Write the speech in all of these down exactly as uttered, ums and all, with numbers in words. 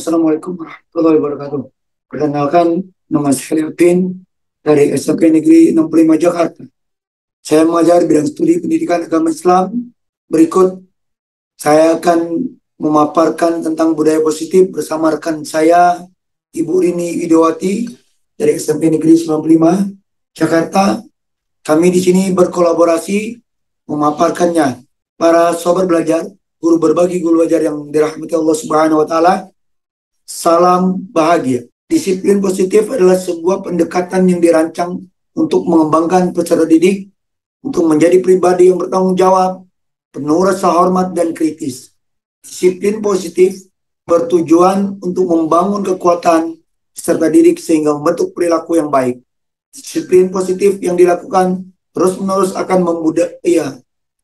Assalamualaikum warahmatullahi wabarakatuh. Perkenalkan, nama saya Pin dari S M P Negeri enam puluh lima Jakarta. Saya mengajar bidang studi pendidikan agama Islam. Berikut saya akan memaparkan tentang budaya positif bersama rekan saya, Ibu Rini Widowati dari S M P Negeri sembilan puluh lima Jakarta. Kami di sini berkolaborasi memaparkannya. Para sobat belajar, guru berbagi, guru belajar yang dirahmati Allah Subhanahu wa taala. Salam bahagia. Disiplin positif adalah sebuah pendekatan yang dirancang untuk mengembangkan peserta didik untuk menjadi pribadi yang bertanggung jawab, penuh rasa hormat dan kritis. Disiplin positif bertujuan untuk membangun kekuatan peserta didik sehingga membentuk perilaku yang baik. Disiplin positif yang dilakukan terus-menerus akan membudaya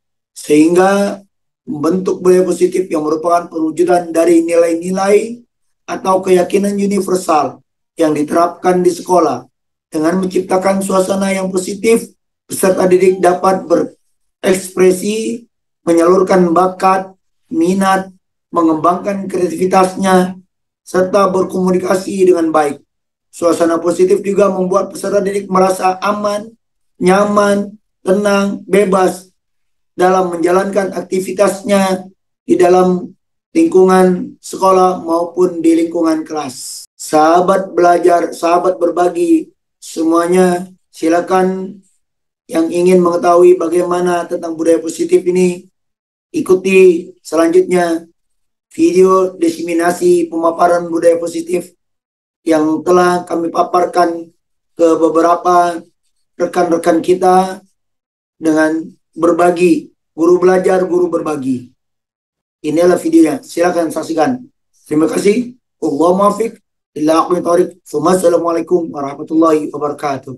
sehingga membentuk budaya positif yang merupakan perwujudan dari nilai-nilai atau keyakinan universal yang diterapkan di sekolah. Dengan menciptakan suasana yang positif, peserta didik dapat berekspresi, menyalurkan bakat, minat, mengembangkan kreativitasnya, serta berkomunikasi dengan baik. Suasana positif juga membuat peserta didik merasa aman, nyaman, tenang, bebas dalam menjalankan aktivitasnya di dalam lingkungan sekolah maupun di lingkungan kelas. Sahabat belajar, sahabat berbagi, semuanya silakan yang ingin mengetahui bagaimana tentang budaya positif ini, ikuti selanjutnya video diseminasi pemaparan budaya positif yang telah kami paparkan ke beberapa rekan-rekan kita dengan berbagi, guru belajar, guru berbagi. Inilah videonya, silakan saksikan. Terima kasih. Allahu muwaffiq ila aqwamit thoriq. Wassalamualaikum warahmatullahi wabarakatuh.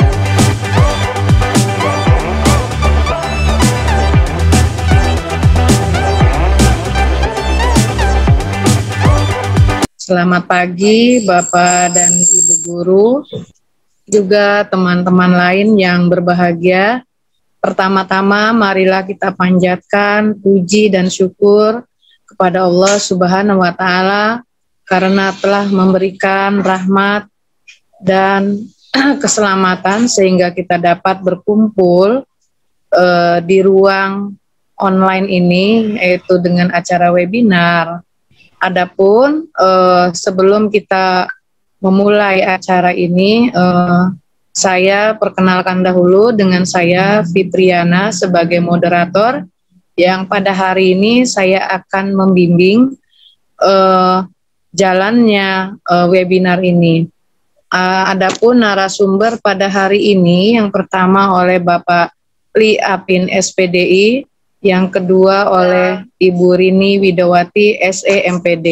Selamat pagi Bapak dan Ibu guru, juga teman-teman lain yang berbahagia. Pertama-tama marilah kita panjatkan puji dan syukur kepada Allah Subhanahu wa taala karena telah memberikan rahmat dan keselamatan sehingga kita dapat berkumpul uh, di ruang online ini, yaitu dengan acara webinar. Adapun uh, sebelum kita memulai acara ini, uh, saya perkenalkan dahulu dengan saya Fitriana sebagai moderator yang pada hari ini saya akan membimbing uh, jalannya uh, webinar ini. Uh, adapun narasumber pada hari ini yang pertama oleh Bapak Li Apin S P D I, yang kedua oleh Ibu Rini Widowati S E M P D.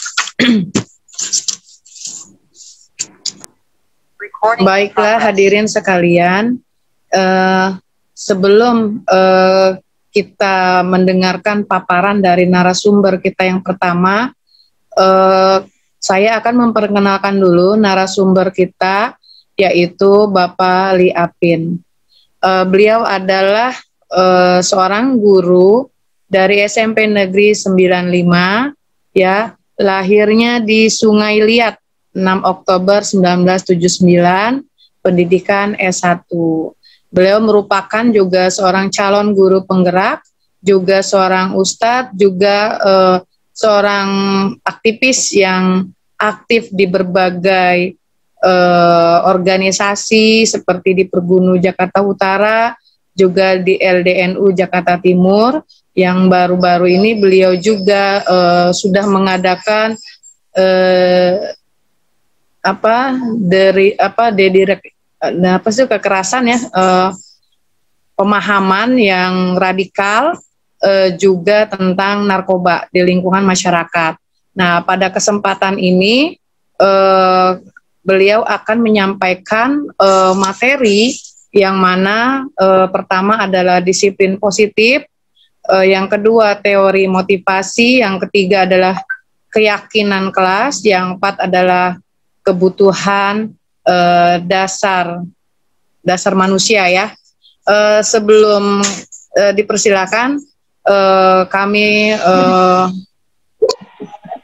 Baiklah hadirin sekalian, uh, sebelum uh, kita mendengarkan paparan dari narasumber kita yang pertama, uh, saya akan memperkenalkan dulu narasumber kita, yaitu Bapak Li Apin. Uh, beliau adalah uh, seorang guru dari S M P Negeri sembilan puluh lima, ya, lahirnya di Sungai Liat enam Oktober seribu sembilan ratus tujuh puluh sembilan, pendidikan S satu. Beliau merupakan juga seorang calon guru penggerak, juga seorang ustadz, juga uh, seorang aktivis yang aktif di berbagai uh, organisasi seperti di Pergunu Jakarta Utara, juga di L D N U Jakarta Timur. Yang baru-baru ini beliau juga uh, sudah mengadakan uh, apa dari apa dedirak apa sih kekerasan ya, eh, pemahaman yang radikal, eh, juga tentang narkoba di lingkungan masyarakat. Nah, pada kesempatan ini eh, beliau akan menyampaikan eh, materi yang mana eh, pertama adalah disiplin positif, eh, yang kedua teori motivasi, yang ketiga adalah keyakinan kelas, yang keempat adalah kebutuhan eh, dasar dasar manusia ya. Eh, sebelum eh, dipersilakan, eh, kami eh,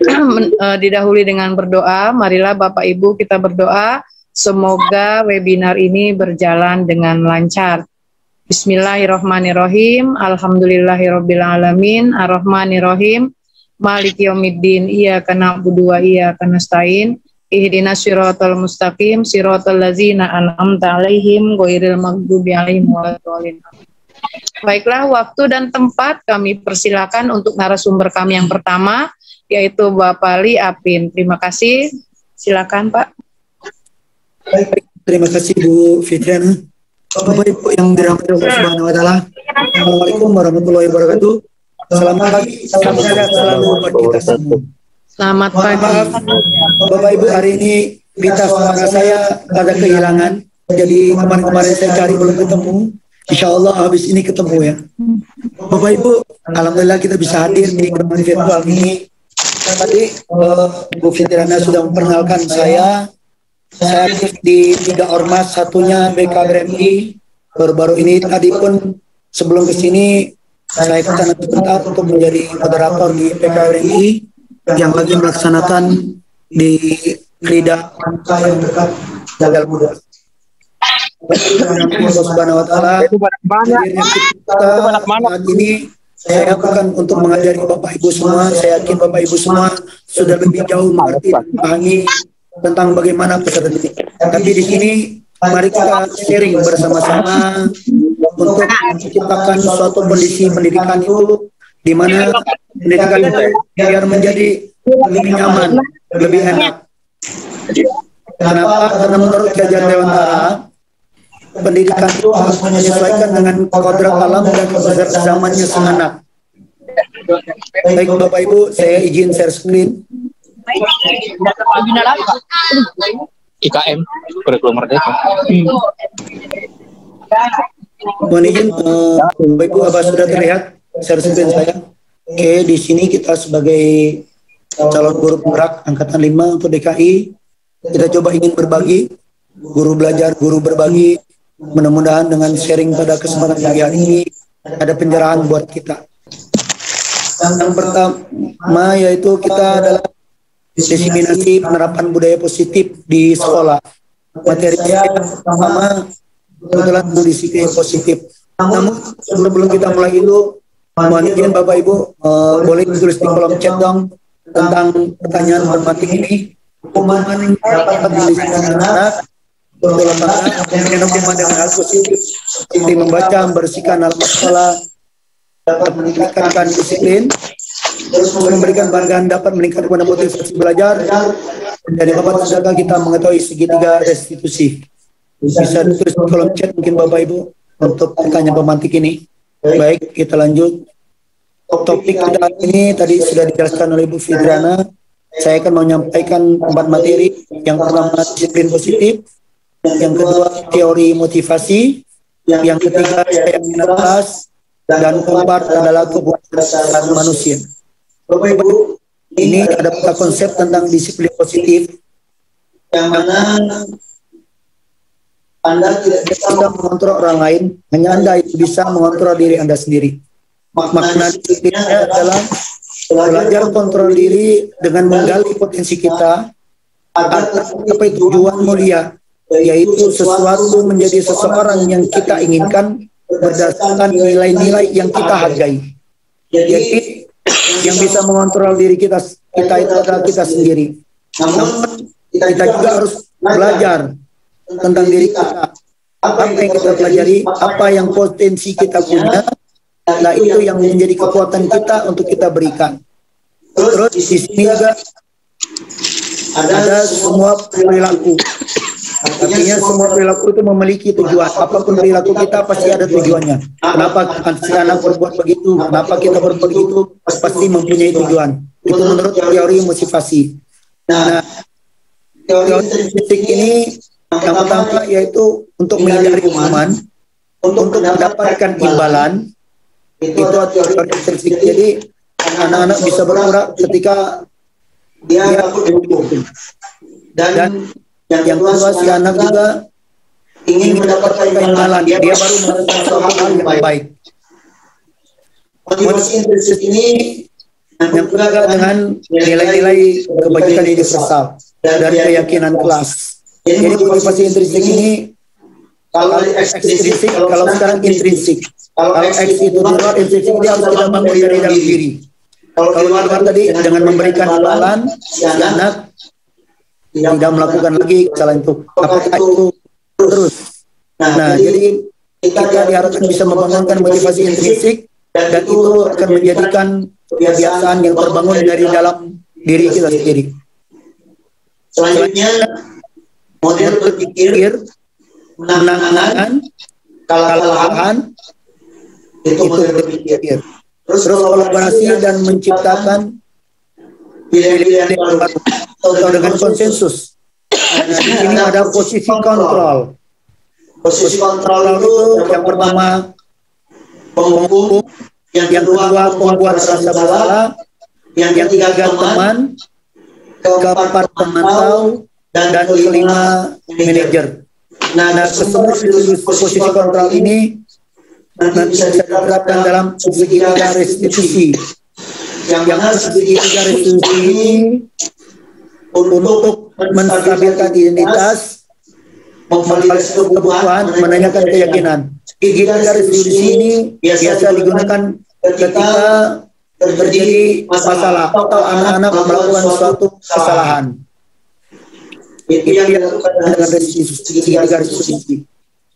didahului dengan berdoa. Marilah Bapak Ibu kita berdoa. Semoga webinar ini berjalan dengan lancar. Bismillahirrahmanirrahim. Alhamdulillahirrabbilalamin. Ar-Rahmanirrahim. Maliki yaumiddin. Iyyaka na'budu wa iyyaka nasta'in. Ihdinas siratal mustaqim. Siratal ladzina an'amta 'alaihim ghairil maghdubi 'alaihim waladdallin. Baiklah, waktu dan tempat kami persilakan untuk narasumber kami yang pertama, yaitu Bapak Li Apin. Terima kasih. Silakan, Pak. Baik, terima kasih Bu Fitriana. Bapak Ibu yang dirahmati Allah Subhanahu wa taala. Assalamualaikum warahmatullahi wabarakatuh. Selamat pagi, salam sehat selalu buat kita semua. Selamat pagi. Maaf, Bapak Ibu, hari ini berita suara saya ada kehilangan. Jadi kemarin-kemarin saya cari belum ketemu. Insya Allah habis ini ketemu ya. Bapak Ibu, alhamdulillah kita bisa hadir di pertemuan virtual ini. Tadi uh, Bu Fitriana sudah memperkenalkan saya. Saya aktif di tiga ormas, satunya B K B R M I. Baru-baru ini tadi pun sebelum ke sini saya kesana sebentar untuk menjadi moderator di B K B R M I yang lagi melaksanakan di Lidah yang dekat Jagal Muda. Allah Subhanahu wa taala, hadirnya kita saat ini saya bukan untuk mengajari Bapak Ibu semua, saya yakin Bapak Ibu semua sudah lebih jauh mengerti dan memahami tentang bagaimana pesan ini. Tapi di sini mari kita sharing bersama-sama untuk menciptakan suatu kondisi pendidikan itu di mana pendidikan itu biar menjadi lebih nyaman, lebih enak. Kenapa? Karena menurut kajian Dewantara, pendidikan itu harus menyesuaikan dengan kodrat alam dan zamannya sang anak. Baik Bapak Ibu, saya izin share screen. I K M, Kurikulum Merdeka. Mohon izin, uh, Bapak Ibu, apa sudah terlihat share screen saya? Oke, di sini kita sebagai calon guru penggerak angkatan lima untuk D K I, kita coba ingin berbagi, guru belajar, guru berbagi. Mudah-mudahan dengan sharing pada kesempatan pagi hari ini ada pencerahan buat kita. Yang pertama yaitu kita adalah diseminasi penerapan budaya positif di sekolah. Materi yang pertama kebetulan disiplin positif. Namun sebelum kita mulai itu, mohon izin Bapak Ibu uh, boleh ditulis di kolom chat dong tentang pertanyaan bermatik ini. Hukuman dapat didisiplin anak untuk anak yang hukuman dengan hal positif seperti membaca, membersihkan alam sekolah, dapat meningkatkan disiplin, terus memberikan penghargaan dapat meningkatkan motivasi belajar, dan yang dapat menjaga kita mengetahui segitiga restitusi. Bisa ditulis di kolom chat mungkin Bapak Ibu untuk pertanyaan pemantik ini. Baik, kita lanjut. Topik kita ini tadi sudah dijelaskan oleh Bu Fitriana. Saya akan menyampaikan empat materi. Yang pertama disiplin positif, yang kedua teori motivasi, yang ketiga saya atas, dan keempat adalah kebutuhan manusia. Bapak Ibu, ini ada peta konsep tentang disiplin positif yang mana Anda tidak bisa mengontrol orang lain, hanya Anda yang bisa mengontrol diri Anda sendiri. Makna disiplinnya adalah belajar kontrol diri dengan menggali potensi kita agar mencapai tujuan mulia, yaitu sesuatu menjadi seseorang yang kita inginkan berdasarkan nilai-nilai yang kita hargai. Jadi yang bisa mengontrol diri kita kita itu adalah kita sendiri. Namun kita juga harus belajar tentang diri kita. Apa yang kita pelajari, apa yang potensi kita punya, nah itu yang menjadi kekuatan kita untuk kita berikan. Terus di sini juga ada semua perilaku. Artinya semua perilaku itu memiliki tujuan. Apapun perilaku kita pasti ada tujuannya. Kenapa si anak berbuat begitu? Kenapa kita berbuat begitu? Pasti mempunyai tujuan. Itu menurut teori motivasi. Nah, teori motivasi ini yang pertama yaitu untuk menghindari hukuman, untuk mendapatkan imbalan. Itu teori motivasi. Jadi anak-anak bisa bergerak ketika dia dihukum. Dan yang kedua, si anak juga ingin mendapatkan imbalan. Dia baru melakukan suatu hal yang baik. Motivasi intrinsic ini yang juga dengan nilai-nilai kebajikan universal dari keyakinan kelas. Jadi motivasi intrinsik ini kalau ekstrinsik, kalau sekarang intrinsik. Kalau X itu di luar, intrinsik dia harus kita bangun dari dalam diri. Kalau di luar tadi dengan memberikan imbalan, si anak tidak melakukan lagi kesalahan itu. Apakah itu terus? Nah, jadi kita diharapkan bisa membangunkan motivasi intrinsik dan itu akan menjadikan kebiasaan yang terbangun dari dalam diri kita sendiri. Selanjutnya, model berpikir menangan kalah-kalahan itu model berpikir. Terus kolaborasi dan menciptakan pilihan-pilihan baru atau dengan konsensus. Nah, di sini ada posisi kontrol. Posisi kontrol itu yang pertama penghukum, yang kedua pembuat rasa bersalah, yang ketiga teman, keempat pemantau, dan kelima manajer. Nah, nah kesemua posisi kontrol ini nanti bisa diterapkan dalam segitiga restitusi. Yang mana segitiga restitusi ini untuk menstabilkan identitas, memvalidasi kebutuhan, menanyakan keyakinan. Segitiga restitusi ini biasa digunakan ketika terjadi masalah atau anak-anak melakukan suatu kesalahan. Itu yang dilakukan dengan segitiga restitusi.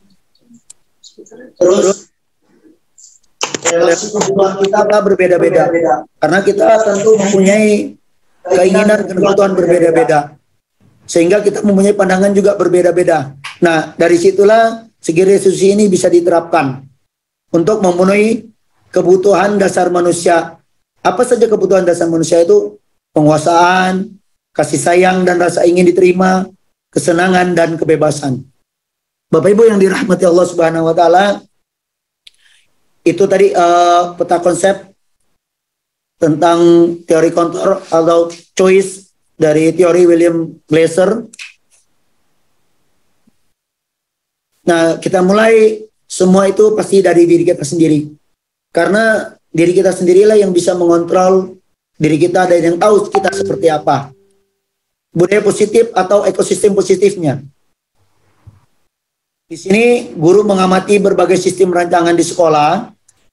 Terus relasi kebutuhan kita berbeda-beda karena kita tentu mempunyai keinginan dan kebutuhan berbeda-beda sehingga kita mempunyai pandangan juga berbeda-beda. Nah, dari situlah segi restitusi ini bisa diterapkan untuk memenuhi kebutuhan dasar manusia. Apa saja kebutuhan dasar manusia itu? Penguasaan, kasih sayang dan rasa ingin diterima, kesenangan dan kebebasan. Bapak Ibu yang dirahmati Allah Subhanahu wa taala, itu tadi uh, peta konsep tentang teori kontrol atau choice dari teori William Glasser. Nah, kita mulai semua itu pasti dari diri kita sendiri. Karena diri kita sendirilah yang bisa mengontrol diri kita dan yang tahu kita seperti apa. Budaya positif atau ekosistem positifnya. Di sini guru mengamati berbagai sistem rancangan di sekolah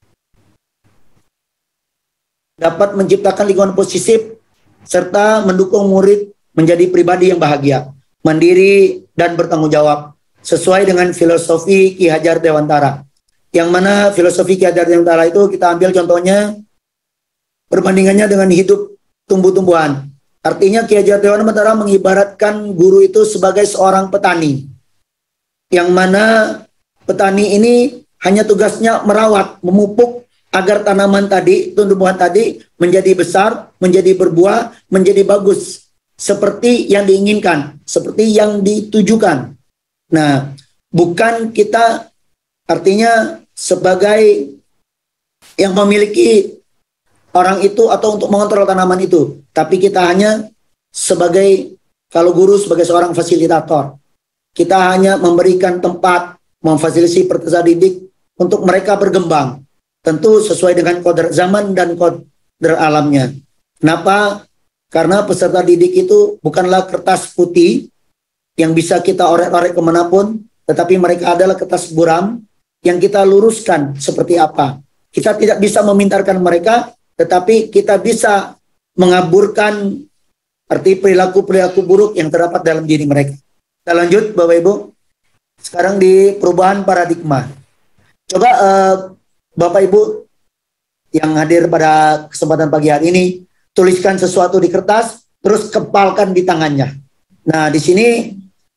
dapat menciptakan lingkungan positif serta mendukung murid menjadi pribadi yang bahagia, mandiri dan bertanggung jawab sesuai dengan filosofi Ki Hajar Dewantara. Yang mana filosofi Ki Hajar Dewantara itu kita ambil contohnya perbandingannya dengan hidup tumbuh-tumbuhan. Artinya Ki Hajar Dewantara mengibaratkan guru itu sebagai seorang petani. Yang mana petani ini hanya tugasnya merawat, memupuk agar tanaman tadi, tumbuhan tadi menjadi besar, menjadi berbuah, menjadi bagus. Seperti yang diinginkan, seperti yang ditujukan. Nah, bukan kita artinya sebagai yang memiliki orang itu atau untuk mengontrol tanaman itu. Tapi kita hanya sebagai, kalau guru sebagai seorang fasilitator. Kita hanya memberikan tempat, memfasilitasi peserta didik untuk mereka berkembang. Tentu sesuai dengan kodrat zaman dan kodrat alamnya. Kenapa? Karena peserta didik itu bukanlah kertas putih yang bisa kita orek-orek kemanapun, tetapi mereka adalah kertas buram yang kita luruskan seperti apa. Kita tidak bisa memintarkan mereka, tetapi kita bisa mengaburkan arti perilaku-perilaku buruk yang terdapat dalam diri mereka. Kita lanjut Bapak Ibu. Sekarang di perubahan paradigma. Coba uh, Bapak Ibu yang hadir pada kesempatan pagi hari ini, tuliskan sesuatu di kertas, terus kepalkan di tangannya. Nah, di sini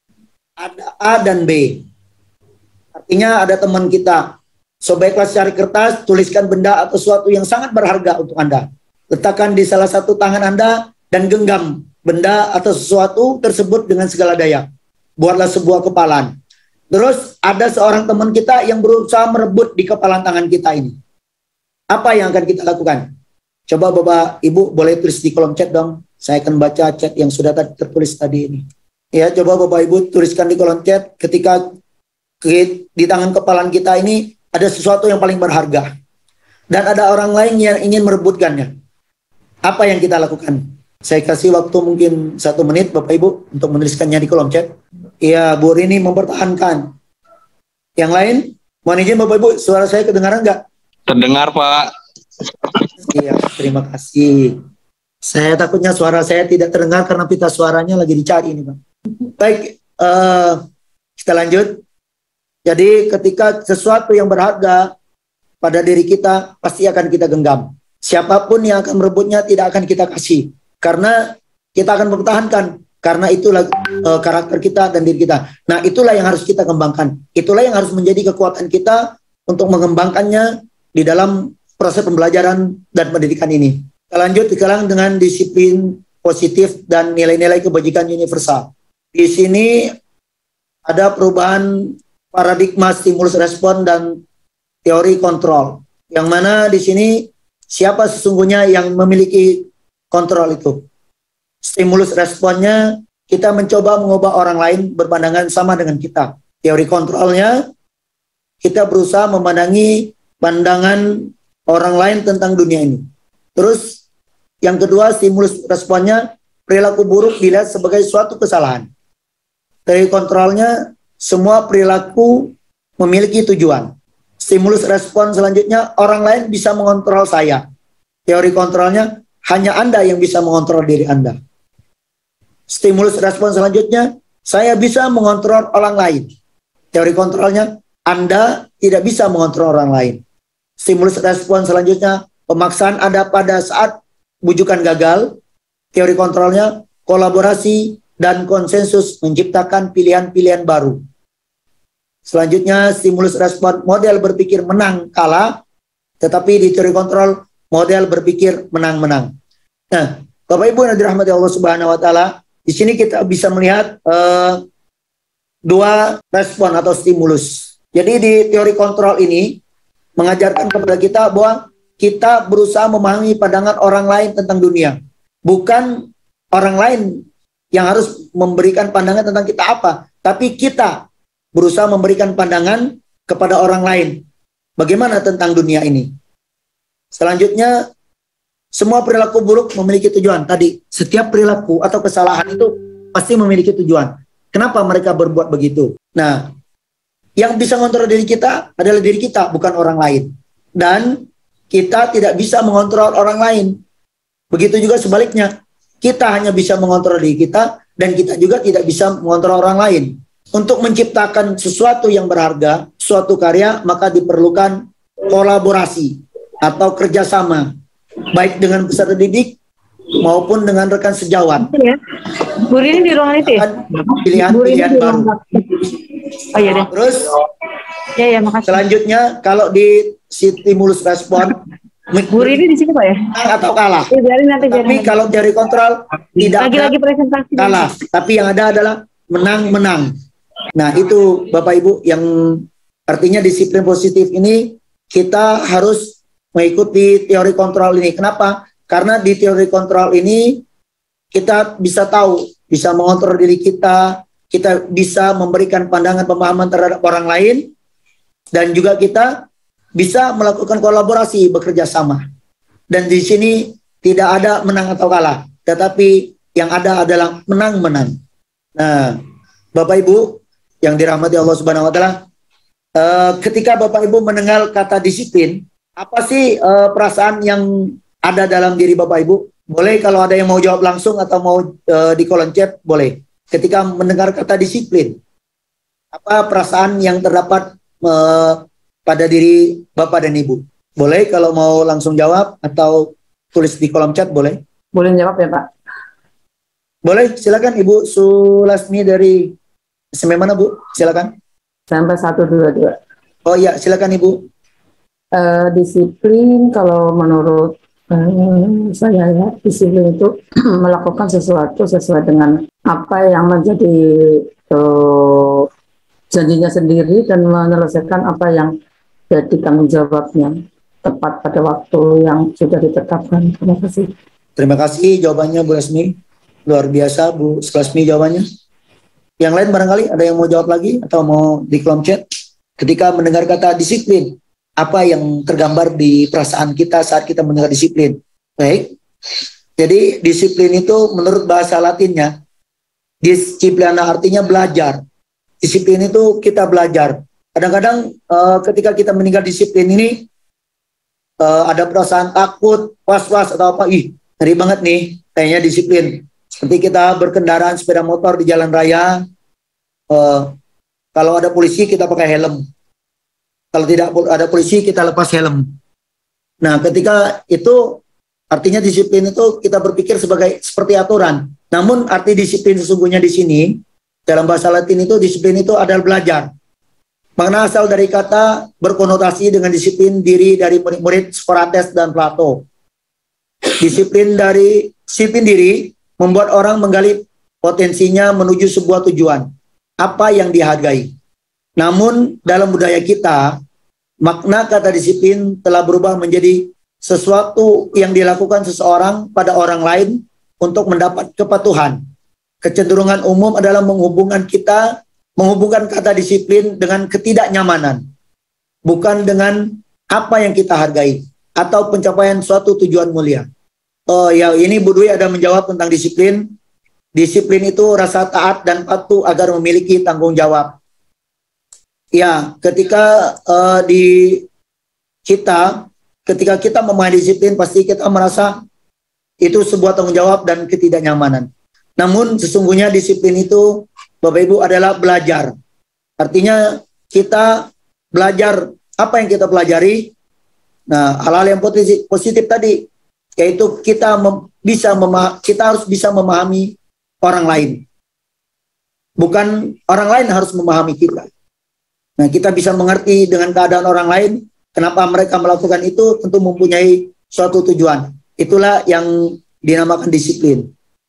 ada A dan B. Artinya ada teman kita. So, baiklah cari kertas, tuliskan benda atau sesuatu yang sangat berharga untuk Anda. Letakkan di salah satu tangan Anda dan genggam benda atau sesuatu tersebut dengan segala daya. Buatlah sebuah kepalan. Terus ada seorang teman kita yang berusaha merebut di kepalan tangan kita ini. Apa yang akan kita lakukan? Coba Bapak Ibu boleh tulis di kolom chat dong. Saya akan baca chat yang sudah tertulis tadi ini. Ya, coba Bapak Ibu tuliskan di kolom chat ketika di tangan kepalan kita ini ada sesuatu yang paling berharga. Dan ada orang lain yang ingin merebutkannya. apa yang kita lakukan? Saya kasih waktu mungkin satu menit Bapak Ibu untuk menuliskannya di kolom chat. Iya, Bu Rini mempertahankan. Yang lain, mohon izin Bapak Ibu, suara saya kedengaran nggak? Terdengar, Pak. Iya, terima kasih. Saya takutnya suara saya tidak terdengar karena pita suaranya lagi dicari ini, Pak. Baik, uh, kita lanjut. Jadi ketika sesuatu yang berharga pada diri kita pasti akan kita genggam. Siapapun yang akan merebutnya tidak akan kita kasih. Karena kita akan mempertahankan. Karena itulah uh, karakter kita dan diri kita. Nah, itulah yang harus kita kembangkan. Itulah yang harus menjadi kekuatan kita untuk mengembangkannya di dalam proses pembelajaran dan pendidikan ini. Kita lanjut sekarang dengan disiplin positif dan nilai-nilai kebajikan universal. Di sini ada perubahan paradigma stimulus respon dan teori kontrol. Yang mana di sini siapa sesungguhnya yang memiliki kontrol itu? Stimulus responnya kita mencoba mengubah orang lain berpandangan sama dengan kita. Teori kontrolnya kita berusaha memandangi pandangan orang lain tentang dunia ini. Terus yang kedua, stimulus responnya perilaku buruk dilihat sebagai suatu kesalahan. Teori kontrolnya semua perilaku memiliki tujuan. Stimulus respon selanjutnya orang lain bisa mengontrol saya. Teori kontrolnya hanya Anda yang bisa mengontrol diri Anda. Stimulus respon selanjutnya saya bisa mengontrol orang lain. Teori kontrolnya Anda tidak bisa mengontrol orang lain. Stimulus respon selanjutnya pemaksaan ada pada saat bujukan gagal. Teori kontrolnya kolaborasi dan konsensus menciptakan pilihan-pilihan baru. Selanjutnya stimulus respon model berpikir menang kalah, tetapi di teori kontrol model berpikir menang-menang. Nah, Bapak Ibu yang dirahmati Allah Subhanahu wa taala, di sini kita bisa melihat uh, dua respon atau stimulus. Jadi di teori kontrol ini mengajarkan kepada kita bahwa kita berusaha memahami pandangan orang lain tentang dunia. Bukan orang lain yang harus memberikan pandangan tentang kita apa, tapi kita berusaha memberikan pandangan kepada orang lain. Bagaimana tentang dunia ini? Selanjutnya, semua perilaku buruk memiliki tujuan. Tadi, setiap perilaku atau kesalahan itu pasti memiliki tujuan. Kenapa mereka berbuat begitu? Nah, yang bisa mengontrol diri kita adalah diri kita, bukan orang lain. Dan kita tidak bisa mengontrol orang lain. Begitu juga sebaliknya. Kita hanya bisa mengontrol diri kita, dan kita juga tidak bisa mengontrol orang lain. Untuk menciptakan sesuatu yang berharga, suatu karya, maka diperlukan kolaborasi atau kerjasama, baik dengan peserta didik maupun dengan rekan sejawat. Ya. Bu Rini di ruangan itu ya? Pilihan-pilihan baru. Oh iya deh. Terus, ya ya makasih. Selanjutnya kalau di stimulus respon, Bu Rini di sini Pak ya? Atau kalah. Ya, biarin nanti, Tapi biarin kalau dari kontrol tidak lagi-lagi presentasi kalah. Tapi yang ada adalah menang-menang. Nah itu Bapak Ibu yang artinya disiplin positif ini kita harus mengikuti teori kontrol ini. Kenapa? Karena di teori kontrol ini kita bisa tahu, bisa mengontrol diri kita, kita bisa memberikan pandangan pemahaman terhadap orang lain, dan juga kita bisa melakukan kolaborasi, bekerja sama. Dan di sini tidak ada menang atau kalah, tetapi yang ada adalah menang-menang. Nah, Bapak Ibu yang dirahmati Allah Subhanahu wa taala, uh, ketika Bapak Ibu mendengar kata disiplin, apa sih uh, perasaan yang ada dalam diri Bapak Ibu? Boleh kalau ada yang mau jawab langsung atau mau uh, di kolom chat, boleh. Ketika mendengar kata disiplin, apa perasaan yang terdapat uh, pada diri Bapak dan Ibu? Boleh kalau mau langsung jawab atau tulis di kolom chat, boleh. Boleh jawab ya Pak? Boleh, silakan Ibu Sulasmi dari S M mana Bu? Silakan. Sampai satu dua dua. Oh iya, silakan Ibu. Uh, disiplin kalau menurut uh, saya ya, disiplin itu melakukan sesuatu sesuai dengan apa yang menjadi uh, janjinya sendiri dan menyelesaikan apa yang jadi tanggung jawabnya tepat pada waktu yang sudah ditetapkan. Terima kasih. Terima kasih jawabannya Bu Lasmi. Luar biasa Bu Lasmi jawabannya. Yang lain barangkali ada yang mau jawab lagi atau mau di kolom chat. Ketika mendengar kata disiplin, apa yang tergambar di perasaan kita saat kita mendengar disiplin? Baik, Jadi disiplin itu menurut bahasa Latinnya, disiplina artinya belajar. Disiplin itu kita belajar. Kadang-kadang uh, ketika kita meninggal disiplin ini, uh, ada perasaan takut, was-was atau apa, ih ngeri banget nih, kayaknya disiplin. Seperti kita berkendaraan sepeda motor di jalan raya, uh, kalau ada polisi kita pakai helm. Kalau tidak ada polisi kita lepas helm. Nah ketika itu artinya disiplin itu kita berpikir sebagai seperti aturan. Namun arti disiplin sesungguhnya di sini dalam bahasa Latin itu disiplin itu adalah belajar. Makna asal dari kata berkonotasi dengan disiplin diri dari murid-murid Socrates dan Plato. Disiplin dari disiplin diri membuat orang menggali potensinya menuju sebuah tujuan, apa yang dihargai. Namun dalam budaya kita, makna kata disiplin telah berubah menjadi sesuatu yang dilakukan seseorang pada orang lain untuk mendapat kepatuhan. Kecenderungan umum adalah menghubungkan kita, menghubungkan kata disiplin dengan ketidaknyamanan, bukan dengan apa yang kita hargai atau pencapaian suatu tujuan mulia. Oh ya, ini Bu Dwi ada menjawab tentang disiplin. Disiplin itu rasa taat dan patuh agar memiliki tanggung jawab. Ya, ketika uh, di kita, ketika kita memahami disiplin, pasti kita merasa itu sebuah tanggung jawab dan ketidaknyamanan. Namun sesungguhnya disiplin itu, Bapak Ibu, adalah belajar. Artinya kita belajar apa yang kita pelajari. Nah, hal-hal yang positif, positif tadi, yaitu kita mem, bisa memah, kita harus bisa memahami orang lain. Bukan orang lain harus memahami kita. Nah, kita bisa mengerti dengan keadaan orang lain, kenapa mereka melakukan itu, tentu mempunyai suatu tujuan. Itulah yang dinamakan disiplin.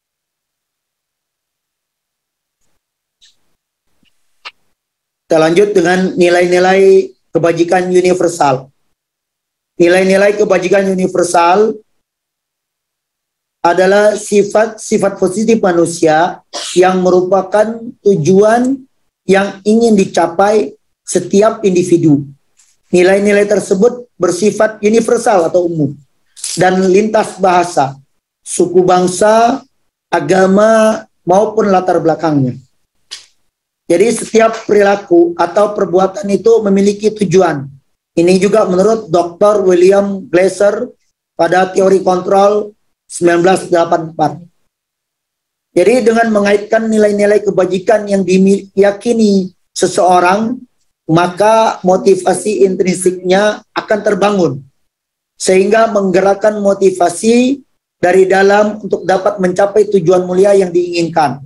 Kita lanjut dengan nilai-nilai kebajikan universal. Nilai-nilai kebajikan universal adalah sifat-sifat positif manusia yang merupakan tujuan yang ingin dicapai setiap individu. Nilai-nilai tersebut bersifat universal atau umum dan lintas bahasa, suku bangsa, agama, maupun latar belakangnya. Jadi setiap perilaku atau perbuatan itu memiliki tujuan. Ini juga menurut doktor William Glasser pada teori kontrol seribu sembilan ratus delapan puluh empat. Jadi dengan mengaitkan nilai-nilai kebajikan yang diyakini seseorang, maka motivasi intrinsiknya akan terbangun, sehingga menggerakkan motivasi dari dalam untuk dapat mencapai tujuan mulia yang diinginkan.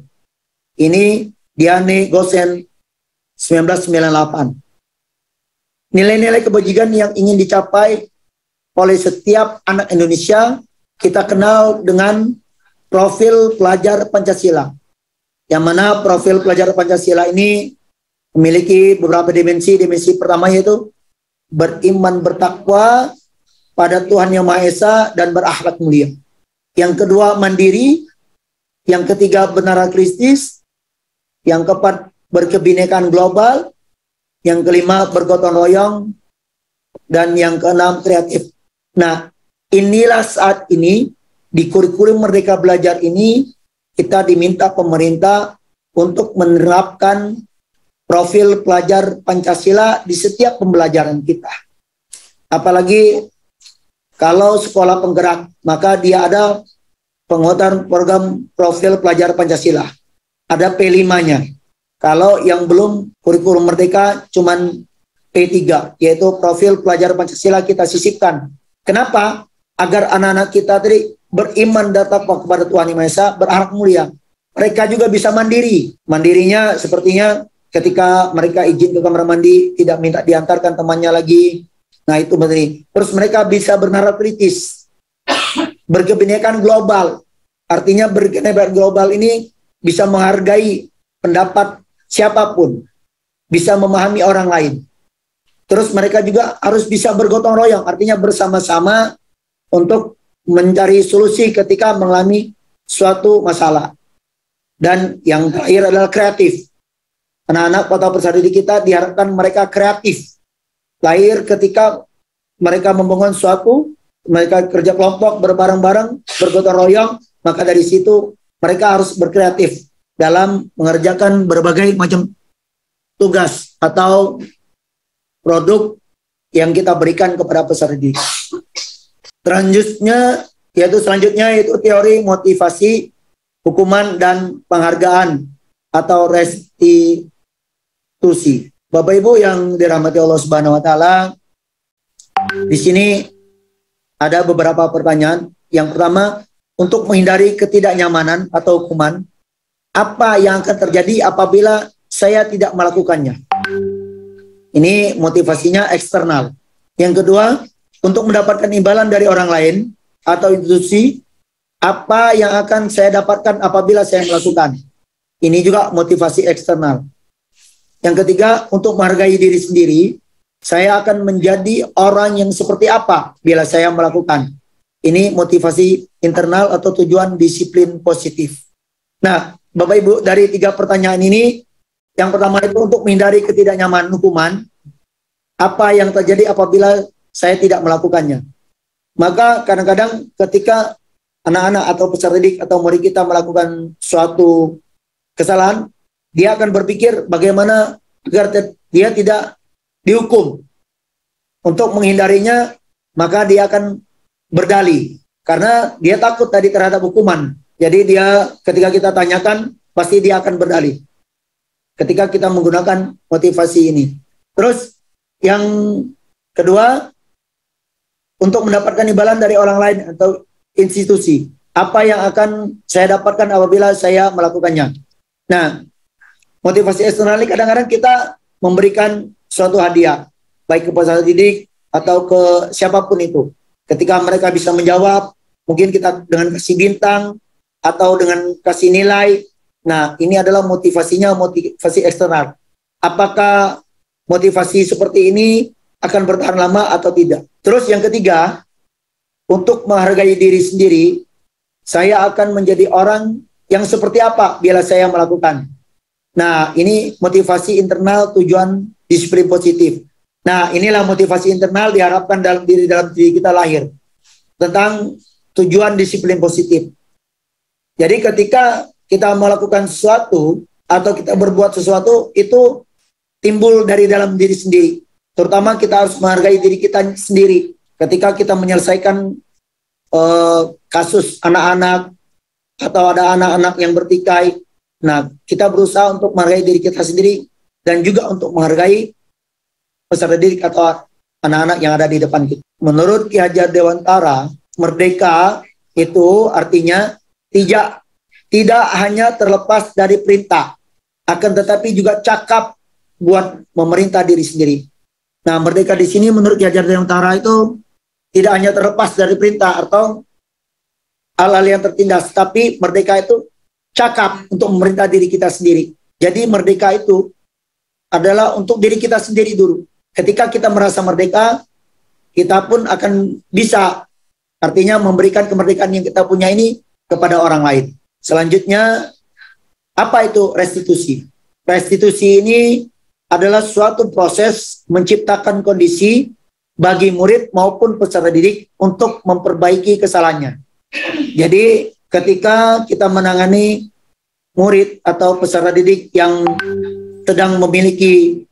Ini Diane Gosen seribu sembilan ratus sembilan puluh delapan. Nilai-nilai kebajikan yang ingin dicapai oleh setiap anak Indonesia kita kenal dengan profil pelajar Pancasila. Yang mana profil pelajar Pancasila ini memiliki beberapa dimensi. Dimensi pertama yaitu beriman bertakwa pada Tuhan Yang Maha Esa dan berakhlak mulia. Yang kedua mandiri, yang ketiga benarakristis, yang keempat berkebinekaan global, yang kelima bergotong royong, dan yang keenam kreatif. Nah, inilah saat ini di kurikulum Merdeka Belajar ini kita diminta pemerintah untuk menerapkan profil pelajar Pancasila di setiap pembelajaran kita. Apalagi kalau sekolah penggerak, maka dia ada penguatan program profil pelajar Pancasila. Ada P lima-nya. Kalau yang belum kurikulum Merdeka cuman P tiga, yaitu profil pelajar Pancasila kita sisipkan. Kenapa? Agar anak-anak kita tadi beriman dan takwa kepada Tuhan Yang Maha Esa, berakhlak mulia. Mereka juga bisa mandiri. Mandirinya sepertinya ketika mereka izin ke kamar mandi, tidak minta diantarkan temannya lagi. Nah, itu mandiri. Terus mereka bisa bernalar kritis. Berkebinekaan global. Artinya berkebinekaan global ini bisa menghargai pendapat siapapun. Bisa memahami orang lain. Terus mereka juga harus bisa bergotong royong. Artinya bersama-sama untuk mencari solusi ketika mengalami suatu masalah. Dan yang terakhir adalah kreatif. Anak-anak kota peserta didik kita diharapkan mereka kreatif. Lahir ketika mereka membangun suatu mereka kerja kelompok, berbareng-bareng, bergotong royong, maka dari situ mereka harus berkreatif dalam mengerjakan berbagai macam tugas atau produk yang kita berikan kepada peserta didik. Selanjutnya, yaitu selanjutnya yaitu teori motivasi, hukuman dan penghargaan atau restitusi. Bapak Ibu yang dirahmati Allah Subhanahu wa taala, di sini ada beberapa pertanyaan. Yang pertama, untuk menghindari ketidaknyamanan atau hukuman, apa yang akan terjadi apabila saya tidak melakukannya? Ini motivasinya eksternal. Yang kedua, untuk mendapatkan imbalan dari orang lain atau institusi, apa yang akan saya dapatkan apabila saya melakukan? Ini juga motivasi eksternal. Yang ketiga, untuk menghargai diri sendiri, saya akan menjadi orang yang seperti apa bila saya melakukan. Ini motivasi internal atau tujuan disiplin positif. Nah, Bapak Ibu, dari tiga pertanyaan ini, yang pertama itu untuk menghindari ketidaknyamanan hukuman, apa yang terjadi apabila saya tidak melakukannya. Maka kadang-kadang ketika anak-anak atau peserta didik atau murid kita melakukan suatu kesalahan, dia akan berpikir bagaimana agar dia tidak dihukum. Untuk menghindarinya, maka dia akan berdalih. Karena dia takut tadi terhadap hukuman. Jadi dia ketika kita tanyakan, pasti dia akan berdalih. Ketika kita menggunakan motivasi ini. Terus yang kedua, untuk mendapatkan imbalan dari orang lain atau institusi. Apa yang akan saya dapatkan apabila saya melakukannya? Nah, motivasi eksternal ini kadang-kadang kita memberikan suatu hadiah, baik ke peserta didik atau ke siapapun itu. Ketika mereka bisa menjawab, mungkin kita dengan kasih bintang atau dengan kasih nilai. Nah, ini adalah motivasinya, motivasi eksternal. Apakah motivasi seperti ini akan bertahan lama atau tidak? Terus yang ketiga, untuk menghargai diri sendiri, saya akan menjadi orang yang seperti apa bila saya melakukan. Nah, ini motivasi internal, tujuan disiplin positif. Nah, inilah motivasi internal diharapkan dalam diri dalam diri kita lahir tentang tujuan disiplin positif. Jadi ketika kita melakukan sesuatu atau kita berbuat sesuatu, itu timbul dari dalam diri sendiri. Terutama kita harus menghargai diri kita sendiri. Ketika kita menyelesaikan uh, kasus anak-anak atau ada anak-anak yang bertikai, nah kita berusaha untuk menghargai diri kita sendiri dan juga untuk menghargai peserta didik atau anak-anak yang ada di depan kita. Menurut Ki Hajar Dewantara, merdeka itu artinya tidak tidak hanya terlepas dari perintah, akan tetapi juga cakap buat memerintah diri sendiri. Nah, merdeka di sini menurut Ki Hajar Dewantara itu tidak hanya terlepas dari perintah atau hal-hal yang tertindas, tapi merdeka itu cakap untuk memerintah diri kita sendiri. Jadi merdeka itu adalah untuk diri kita sendiri dulu. Ketika kita merasa merdeka, kita pun akan bisa, artinya memberikan kemerdekaan yang kita punya ini kepada orang lain. Selanjutnya, apa itu restitusi? Restitusi ini adalah suatu proses menciptakan kondisi bagi murid maupun peserta didik untuk memperbaiki kesalahannya. Jadi ketika kita menangani murid atau peserta didik yang sedang memiliki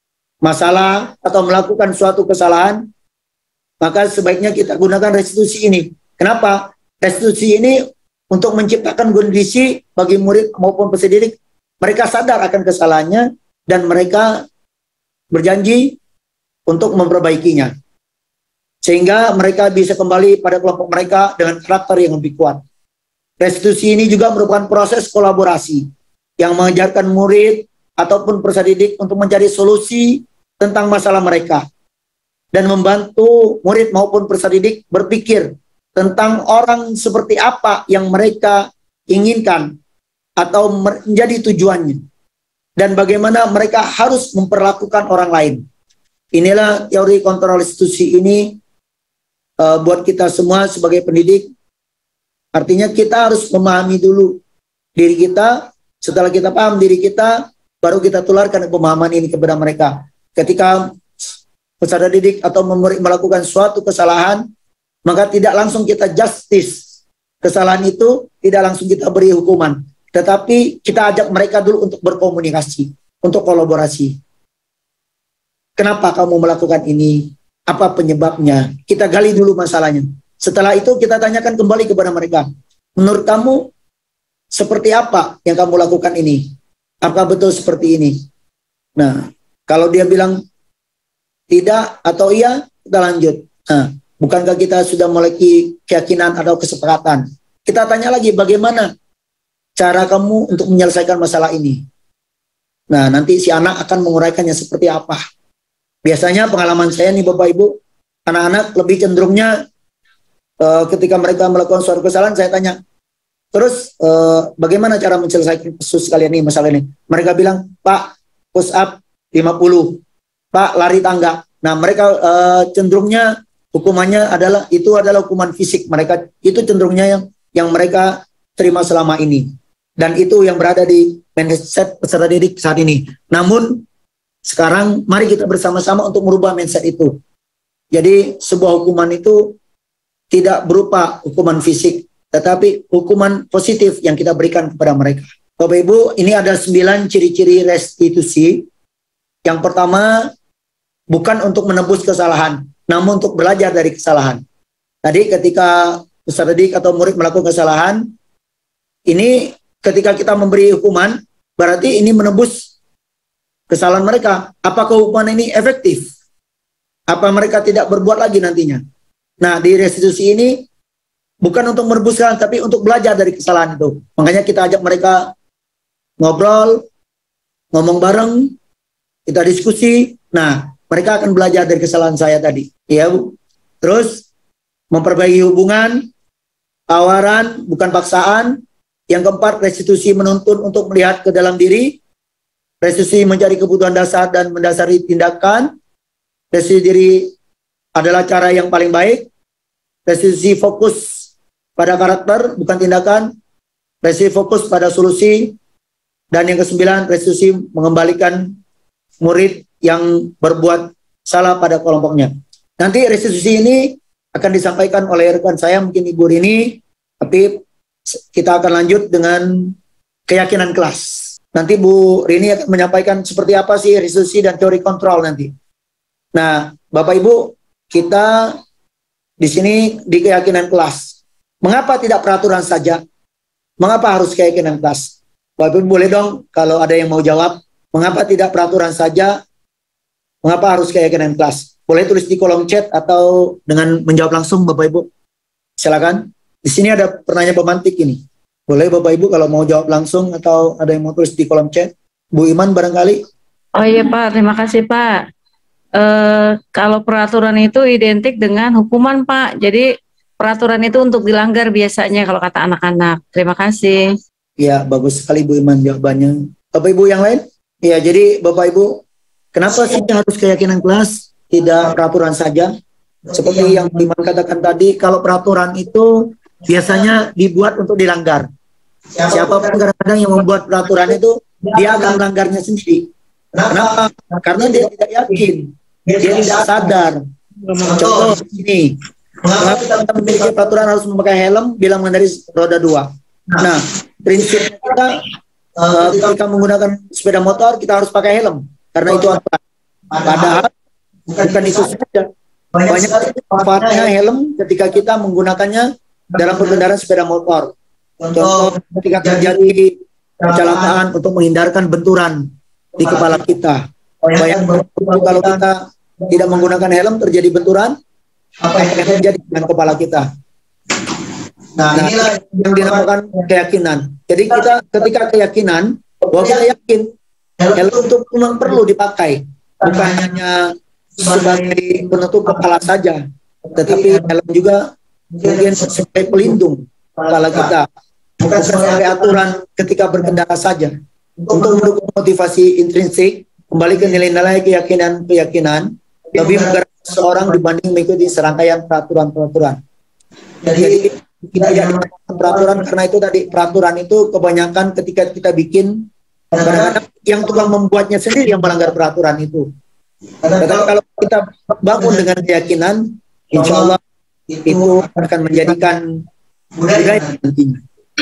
masalah atau melakukan suatu kesalahan, maka sebaiknya kita gunakan restitusi ini. Kenapa? Restitusi ini untuk menciptakan kondisi bagi murid maupun peserta didik, mereka sadar akan kesalahannya dan mereka berjanji untuk memperbaikinya. Sehingga mereka bisa kembali pada kelompok mereka dengan karakter yang lebih kuat. Restitusi ini juga merupakan proses kolaborasi yang mengajarkan murid ataupun peserta didik untuk mencari solusi tentang masalah mereka dan membantu murid maupun peserta didik berpikir tentang orang seperti apa yang mereka inginkan atau menjadi tujuannya dan bagaimana mereka harus memperlakukan orang lain. Inilah teori kontrol restitusi ini uh, buat kita semua sebagai pendidik. Artinya kita harus memahami dulu diri kita. Setelah kita paham diri kita, baru kita tularkan pemahaman ini kepada mereka. Ketika peserta didik atau murid melakukan suatu kesalahan, maka tidak langsung kita justice kesalahan itu, tidak langsung kita beri hukuman, tetapi kita ajak mereka dulu untuk berkomunikasi, untuk kolaborasi. Kenapa kamu melakukan ini? Apa penyebabnya? Kita gali dulu masalahnya. Setelah itu kita tanyakan kembali kepada mereka. Menurut kamu seperti apa yang kamu lakukan ini? Apakah betul seperti ini? Nah, kalau dia bilang tidak atau iya, kita lanjut. Nah, bukankah kita sudah memiliki keyakinan atau kesepakatan? Kita tanya lagi, bagaimana cara kamu untuk menyelesaikan masalah ini? Nah, nanti si anak akan menguraikannya seperti apa. Biasanya pengalaman saya nih Bapak Ibu, anak-anak lebih cenderungnya uh, ketika mereka melakukan suatu kesalahan, saya tanya, terus uh, bagaimana cara menyelesaikan kasus kalian ini, masalah ini? Mereka bilang, Pak, push up lima puluh, Pak, lari tangga. Nah, mereka uh, cenderungnya hukumannya adalah, itu adalah hukuman fisik. Mereka itu cenderungnya yang yang mereka terima selama ini. Dan itu yang berada di mindset peserta didik saat ini. Namun, sekarang mari kita bersama-sama untuk merubah mindset itu. Jadi sebuah hukuman itu tidak berupa hukuman fisik, tetapi hukuman positif yang kita berikan kepada mereka. Bapak Ibu, ini ada sembilan ciri-ciri restitusi. Yang pertama, bukan untuk menebus kesalahan, namun untuk belajar dari kesalahan. Tadi ketika peserta didik atau murid melakukan kesalahan, ini ketika kita memberi hukuman, berarti ini menebus kesalahan mereka. Apakah hukuman ini efektif? Apa mereka tidak berbuat lagi nantinya? Nah, di restitusi ini bukan untuk merebus kesalahan, tapi untuk belajar dari kesalahan itu. Makanya kita ajak mereka ngobrol, ngomong bareng, kita diskusi. Nah, mereka akan belajar dari kesalahan saya tadi. Ya, Bu. Terus memperbaiki hubungan, tawaran, bukan paksaan. Yang keempat, restitusi menuntun untuk melihat ke dalam diri. Restitusi mencari kebutuhan dasar dan mendasari tindakan. Restitusi diri adalah cara yang paling baik. Restitusi fokus pada karakter, bukan tindakan. Restitusi fokus pada solusi. Dan yang kesembilan, restitusi mengembalikan murid yang berbuat salah pada kelompoknya. Nanti restitusi ini akan disampaikan oleh rekan saya, mungkin Ibu Rini, tapi kita akan lanjut dengan keyakinan kelas. Nanti Bu Rini akan menyampaikan seperti apa sih restitusi dan teori kontrol nanti. Nah, Bapak Ibu, kita di sini di keyakinan kelas. Mengapa tidak peraturan saja? Mengapa harus keyakinan kelas? Bapak Ibu boleh dong kalau ada yang mau jawab. Mengapa tidak peraturan saja? Mengapa harus keyakinan kelas? Boleh tulis di kolom chat atau dengan menjawab langsung Bapak Ibu. Silakan. Di sini ada pertanyaan pemantik ini. Boleh Bapak Ibu kalau mau jawab langsung atau ada yang mau tulis di kolom chat. Bu Iman barangkali. Oh iya Pak, terima kasih Pak. E, kalau peraturan itu identik dengan hukuman Pak. Jadi peraturan itu untuk dilanggar biasanya kalau kata anak-anak. Terima kasih. Ya, bagus sekali Bu Iman jawabannya. Bapak Ibu yang lain? Ya, jadi Bapak Ibu, kenapa sih harus keyakinan kelas, tidak peraturan saja? Seperti yang Bu Iman katakan tadi, kalau peraturan itu biasanya dibuat untuk dilanggar. Siapapun kadang-kadang yang membuat peraturan itu, dia akan melanggarnya sendiri. Kenapa? Karena dia tidak yakin, dia tidak sadar. Contoh ini, mengapa kita memiliki peraturan harus memakai helm bila mengendarai roda dua? Nah, prinsip kita uh, ketika menggunakan sepeda motor kita harus pakai helm karena itu apa? Padahal bukan itu saja, banyak manfaatnya helm ketika kita menggunakannya dalam berkendaraan sepeda motor. Contoh ketika terjadi kecelakaan untuk menghindarkan benturan di kepala kita. Bayangkan kalau kita tidak menggunakan helm terjadi benturan, apa yang terjadi dengan kepala kita? Nah, inilah yang dinamakan keyakinan. Jadi kita ketika keyakinan bahwa kita yakin helm itu memang perlu dipakai, bukan hanya sebagai penutup kepala saja, tetapi helm juga mungkin sebagai pelindung kepala kita, bukan sebagai aturan ketika berkendara saja. Untuk mendukung motivasi intrinsik, kembali ke nilai-nilai keyakinan-keyakinan, lebih menggerakkan seseorang dibanding mengikuti serangkaian peraturan-peraturan. Jadi tidak peraturan karena itu tadi peraturan itu kebanyakan ketika kita bikin kadang-kadang yang tukang membuatnya sendiri yang melanggar peraturan itu. Tetapi kalau kita bangun dengan keyakinan, insya Allah itu akan menjadikan budaya nantinya.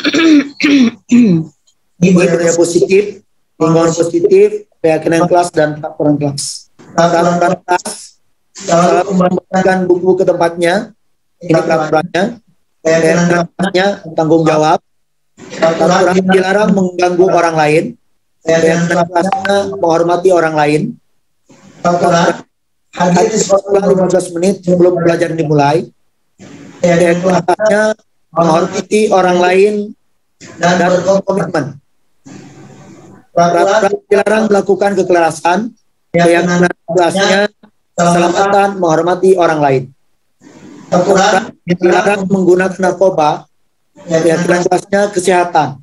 Ini budaya positif, lingkungan positif, keyakinan kelas dan peraturan kelas. Peraturan kelas selalu membagikan buku ke tempatnya, ini peraturannya, keyakinan kelasnya tanggung jawab. Peraturan dilarang mengganggu orang lain, keyakinan kelasnya menghormati orang lain. Peraturan hadir di sekolah lima belas menit sebelum pelajaran dimulai. Keyakinan kelasnya menghormati orang lain dan berkomitmen. Peraturan dilarang melakukan kekerasan, keyakinan kelasnya keselamatan menghormati orang lain. Peraturan dilarang menggunakan narkoba, keyakinan kelasnya kesehatan.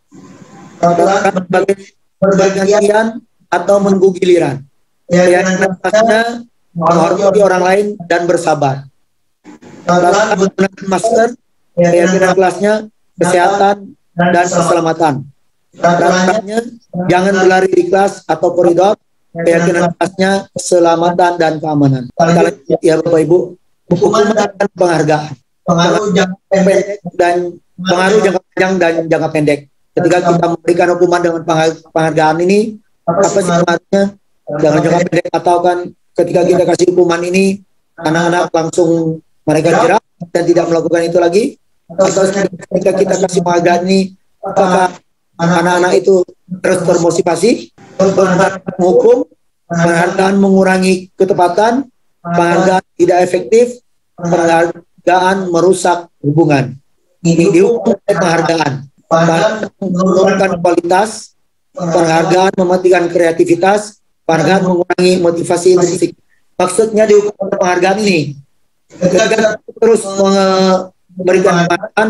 Peraturan bergantian atau menunggu giliran, keyakinan kelasnya menghormati orang lain dan bersabar. Peraturan menggunakan masker, keyakinan kelasnya kesehatan dan keselamatan. Peraturannya jangan berlari di kelas atau koridor, keyakinan kelasnya keselamatan dan keamanan. Kita lanjut ya Bapak Ibu. Hukuman dan penghargaan. Pengaruh jangka pendek dan pengaruh jangka panjang dan jangka pendek. Ketika kita memberikan hukuman dengan penghargaan ini, apa sih pengaruhnya? Dengan jangka pendek atau kan ketika kita kasih hukuman ini, anak-anak langsung mereka jerah dan tidak melakukan itu lagi. Atau ketika kita kasih penghargaan ini, apakah anak-anak itu terus termotivasi? Penghargaan menghukum, penghargaan mengurangi ketepatan, penghargaan tidak efektif, penghargaan merusak hubungan. Ini dihukum oleh penghargaan. Penghargaan menurunkan kualitas, penghargaan mematikan kreativitas, penghargaan mengurangi motivasi intrinsik. Maksudnya dihukum oleh penghargaan ini. Ketika terus memberikan penghargaan,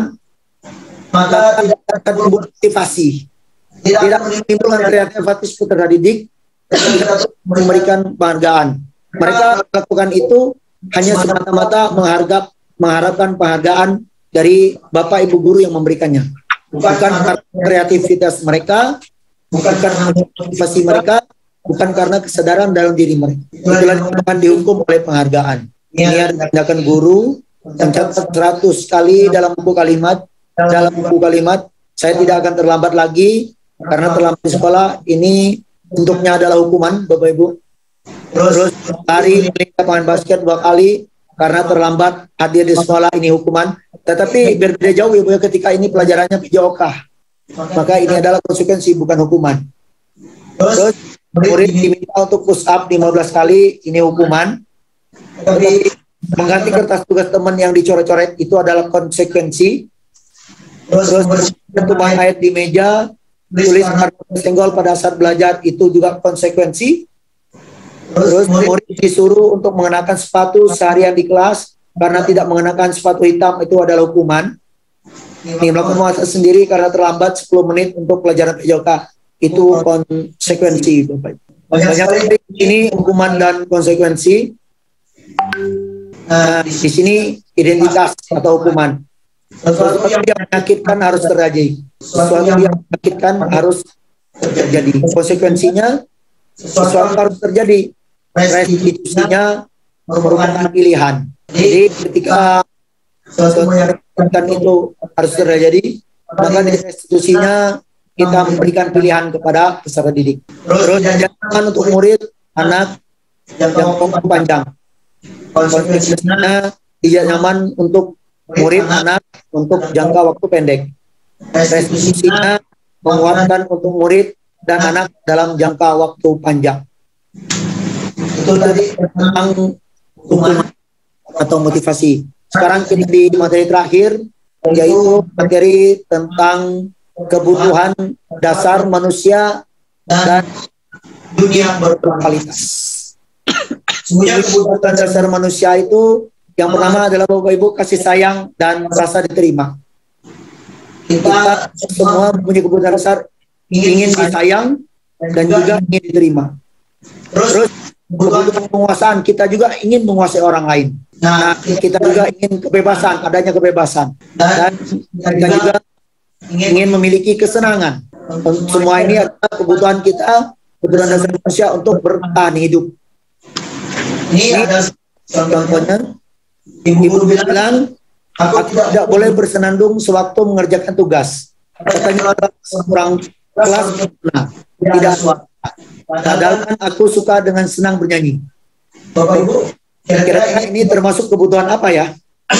maka tidak akan memotivasi, tidak menimbulkan kreativitas peserta didik, tidak memberikan penghargaan. Mereka melakukan itu hanya semata-mata mengharap, mengharapkan penghargaan dari Bapak Ibu guru yang memberikannya. Bukan karena kreativitas mereka, bukan karena motivasi mereka, bukan karena kesadaran dalam diri mereka. Itulah yang akan dihukum oleh penghargaan. Ini ada tindakan guru mencatat seratus kali dalam buku kalimat, dalam buku kalimat, saya tidak akan terlambat lagi, karena terlambat di sekolah, ini bentuknya adalah hukuman, Bapak Ibu. Terus hari ini lapangan basket dua kali karena terlambat hadir di sekolah, ini hukuman. Tetapi berbeda jauh ya, ketika ini pelajarannya P J O K, maka ini adalah konsekuensi bukan hukuman. Terus murid diminta untuk push up lima belas kali, ini hukuman. Tapi mengganti kertas tugas teman yang dicoret-coret itu adalah konsekuensi. Terus tumpahan air di meja, tulis kartu senggol pada saat belajar, itu juga konsekuensi. Terus murid disuruh untuk mengenakan sepatu seharian di kelas karena tidak mengenakan sepatu hitam, itu adalah hukuman. Ini melakukan puasa sendiri karena terlambat sepuluh menit untuk pelajaran P J O K, itu konsekuensi. Banyak ini hukuman dan konsekuensi. Nah, di sini identitas atau hukuman. Sesuatu yang menyakitkan harus terjadi. Sesuatu yang menyakitkan harus terjadi. Konsekuensinya sesuatu harus terjadi. Restitusinya merupakan pilihan. Jadi ketika sesuatu yang menyakitkan itu harus terjadi, maka di restitusinya kita memberikan pilihan kepada peserta didik. Terus jangan untuk murid, anak yang waktu panjang. Konsekuensinya tidak nyaman untuk murid, anak untuk jangka waktu pendek. Restitusinya menguatkan untuk murid dan anak dalam jangka waktu panjang. Itu tadi tentang hukuman atau motivasi. Sekarang kita di materi terakhir, yaitu materi tentang kebutuhan dasar manusia dan dunia berkualitas. Sebenarnya kebutuhan dasar manusia itu yang pertama adalah Bapak Ibu kasih sayang dan rasa diterima. Kita semua punya kebutuhan dasar, ingin disayang dan juga ingin diterima. Terus kebutuhan penguasaan, kita juga ingin menguasai orang lain. Nah, kita juga ingin kebebasan, adanya kebebasan. Dan kita juga ingin memiliki kesenangan. Semua ini adalah kebutuhan kita, kebutuhan dasar manusia untuk bertahan hidup. Ini ada contohnya, Ibu Ibu guru guru bilang, bilang, aku aku tidak boleh bersenandung sewaktu mengerjakan tugas. Katanya orang kelas, nah, tidak suara. Padahal kan aku suka dengan senang bernyanyi. Bapak Ibu, Kira-kira ini termasuk kebutuhan apa ya?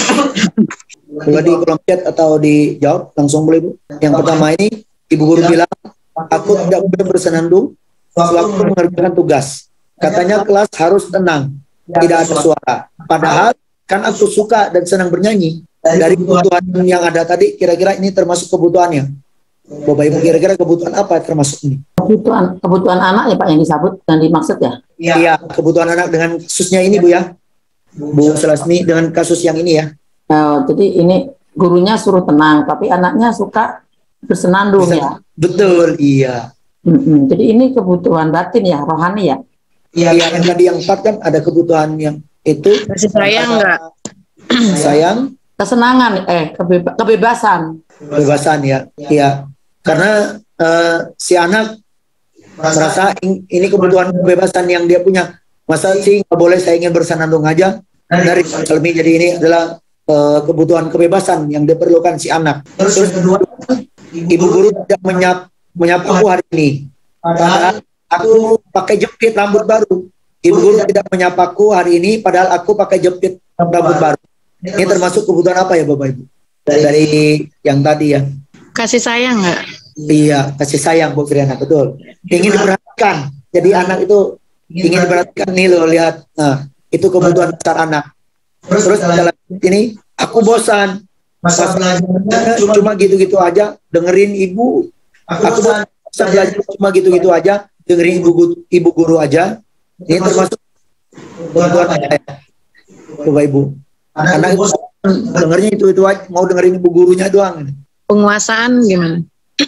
Boleh di kolom chat atau dijawab langsung boleh Bu. Yang pertama ini, Ibu guru bilang, aku tidak boleh bersenandung sewaktu mengerjakan tugas. Katanya kelas harus tenang, tidak ada suara. Padahal kan aku suka dan senang bernyanyi. Dari kebutuhan yang ada tadi, kira-kira ini termasuk kebutuhannya. Bapak Ibu, kira-kira kebutuhan apa termasuk ini? Kebutuhan kebutuhan anak ya Pak yang disebut dan dimaksud ya. Iya, kebutuhan anak dengan kasusnya ini Bu ya. Bu Selasmi dengan kasus yang ini ya. Nah, jadi ini gurunya suruh tenang, tapi anaknya suka bersenandung ya. Betul, iya. Mm-mm. Jadi ini kebutuhan batin ya, rohani ya. Iya, yang tadi yang empat kan ada kebutuhan yang itu. Kasih sayang nggak? Sayang, Kesenangan, eh kebeba- kebebasan. kebebasan ya. Iya. Karena eh, si anak merasa in- ini kebutuhan kebebasan yang dia punya. Masa sih nggak boleh saya ingin bersenandung aja? Dari Selmi, jadi ini adalah eh, kebutuhan kebebasan yang diperlukan si anak. Terus kedua, ibu guru tidak menyap menyapa aku hari ini. Padahal aku pakai jepit rambut baru. Ibu guru tidak menyapaku hari ini, padahal aku pakai jepit rambut baru. Ini termasuk kebutuhan apa ya Bapak Ibu? Dari yang tadi ya. Kasih sayang nggak? Iya, kasih sayang Bu Fitriana, betul. Ingin diperhatikan. Jadi anak itu ingin diperhatikan nih loh, lihat. Nah, itu kebutuhan dasar anak. Terus dalam ini, aku bosan. masa belajarnya Cuma, cuma gitu-gitu aja, dengerin ibu. Aku bosan belajar cuma gitu-gitu aja, dengerin ibu guru, ibu guru aja. Ini termasuk kebutuhan apa ya? Bapak Ibu. Anak itu dengernya itu-itu aja, mau dengerin ibu gurunya doang. Penguasaan gimana?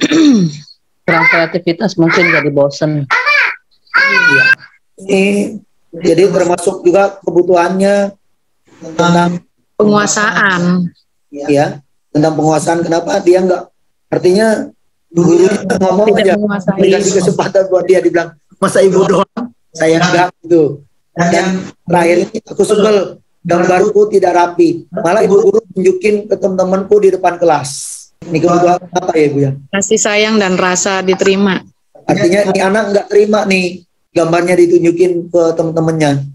Kurang kreativitas mungkin jadi bosen. Iya. Ini jadi termasuk juga kebutuhannya tentang Penguasaan. ya tentang penguasaan. Kenapa dia enggak, artinya gurunya ngomong Tidak aja, menguasai. dikasih kesempatan buat dia, dibilang masa ibu doang, saya enggak gitu. Dan terakhir ini aku sebel, gambarku tidak rapi, malah ibu guru tunjukin ke teman-temanku di depan kelas. Ini kebutuhan apa ya Ibu ya? Kasih sayang dan rasa diterima. Artinya ini anak nggak terima nih gambarnya ditunjukin ke teman-temannya.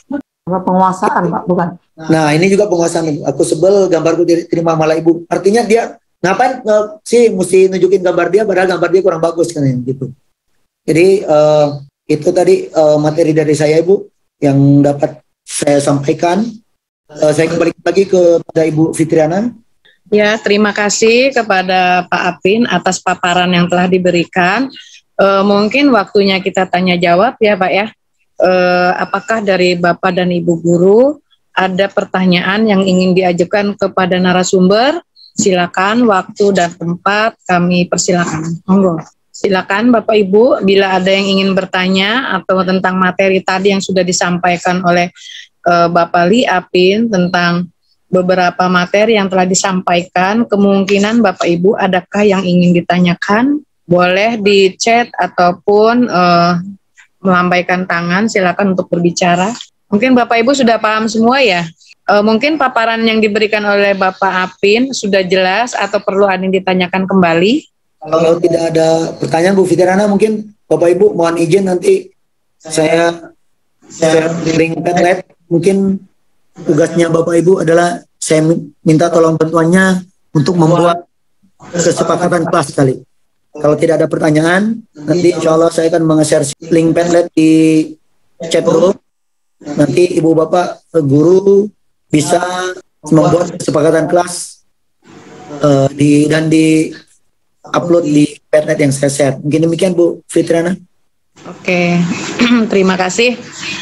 Apa penguasaan Pak, bukan? Nah ini juga penguasaan Ibu. Aku sebel gambarku diterima malah ibu. Artinya dia ngapain uh, sih mesti nunjukin gambar dia, padahal gambar dia kurang bagus kan gitu. Jadi uh, itu tadi uh, materi dari saya Ibu yang dapat saya sampaikan. Uh, saya kembali lagi kepada Ibu Fitriana. Ya, terima kasih kepada Pak Apin atas paparan yang telah diberikan. E, mungkin waktunya kita tanya jawab ya Pak ya. E, apakah dari Bapak dan Ibu guru ada pertanyaan yang ingin diajukan kepada narasumber? Silakan, waktu dan tempat kami persilakan. Monggo. Silakan Bapak Ibu, bila ada yang ingin bertanya atau tentang materi tadi yang sudah disampaikan oleh e, Bapak Li Apin tentang beberapa materi yang telah disampaikan, kemungkinan Bapak Ibu adakah yang ingin ditanyakan? Boleh di chat ataupun uh, melambaikan tangan, silakan untuk berbicara. Mungkin Bapak Ibu sudah paham semua ya? Uh, mungkin paparan yang diberikan oleh Bapak Apin sudah jelas atau perlu ada yang ditanyakan kembali? Kalau tidak ada pertanyaan Bu Fitriana, mungkin Bapak Ibu mohon izin nanti saya saya link Padlet. Mungkin tugasnya Bapak Ibu adalah saya minta tolong bantuannya untuk membuat kesepakatan kelas kali. Kalau tidak ada pertanyaan, nanti insya Allah saya akan meng-share link Padlet di chat group. Nanti Ibu Bapak guru bisa membuat kesepakatan kelas uh, di dan di upload di Padlet yang saya share. Mungkin demikian Bu Fitriana. Oke, terima kasih.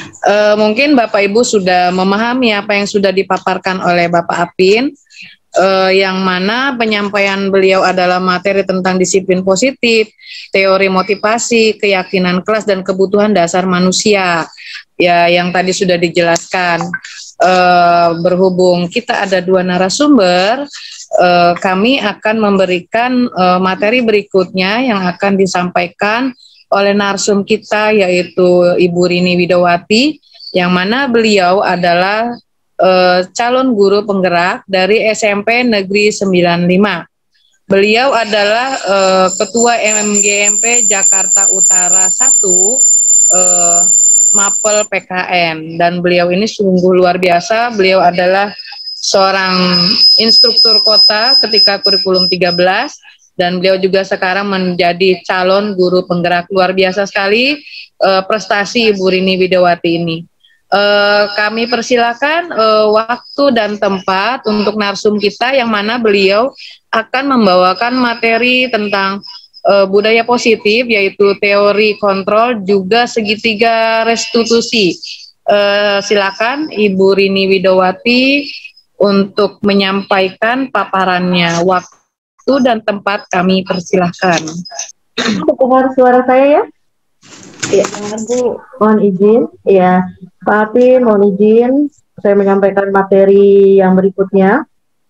E, mungkin Bapak Ibu sudah memahami apa yang sudah dipaparkan oleh Bapak Apin, e, yang mana penyampaian beliau adalah materi tentang disiplin positif, teori motivasi, keyakinan kelas, dan kebutuhan dasar manusia. Ya, yang tadi sudah dijelaskan. E, berhubung kita ada dua narasumber, e, kami akan memberikan e, materi berikutnya yang akan disampaikan oleh narsum kita, yaitu Ibu Rini Widowati, yang mana beliau adalah eh, calon guru penggerak dari S M P Negeri sembilan puluh lima. Beliau adalah eh, Ketua M G M P Jakarta Utara satu, eh, Mapel P K N, dan beliau ini sungguh luar biasa. Beliau adalah seorang instruktur kota ketika kurikulum tiga belas, dan beliau juga sekarang menjadi calon guru penggerak. Luar biasa sekali eh, prestasi Ibu Rini Widowati ini. Uh, kami persilakan uh, waktu dan tempat untuk narsum kita, yang mana beliau akan membawakan materi tentang uh, budaya positif, yaitu teori kontrol juga segitiga restitusi. Uh, silakan Ibu Rini Widowati untuk menyampaikan paparannya. Waktu dan tempat kami persilahkan. Dengar suara saya ya? Ya, Bu, mohon izin. Ya, Pak Apin, mohon izin saya menyampaikan materi yang berikutnya.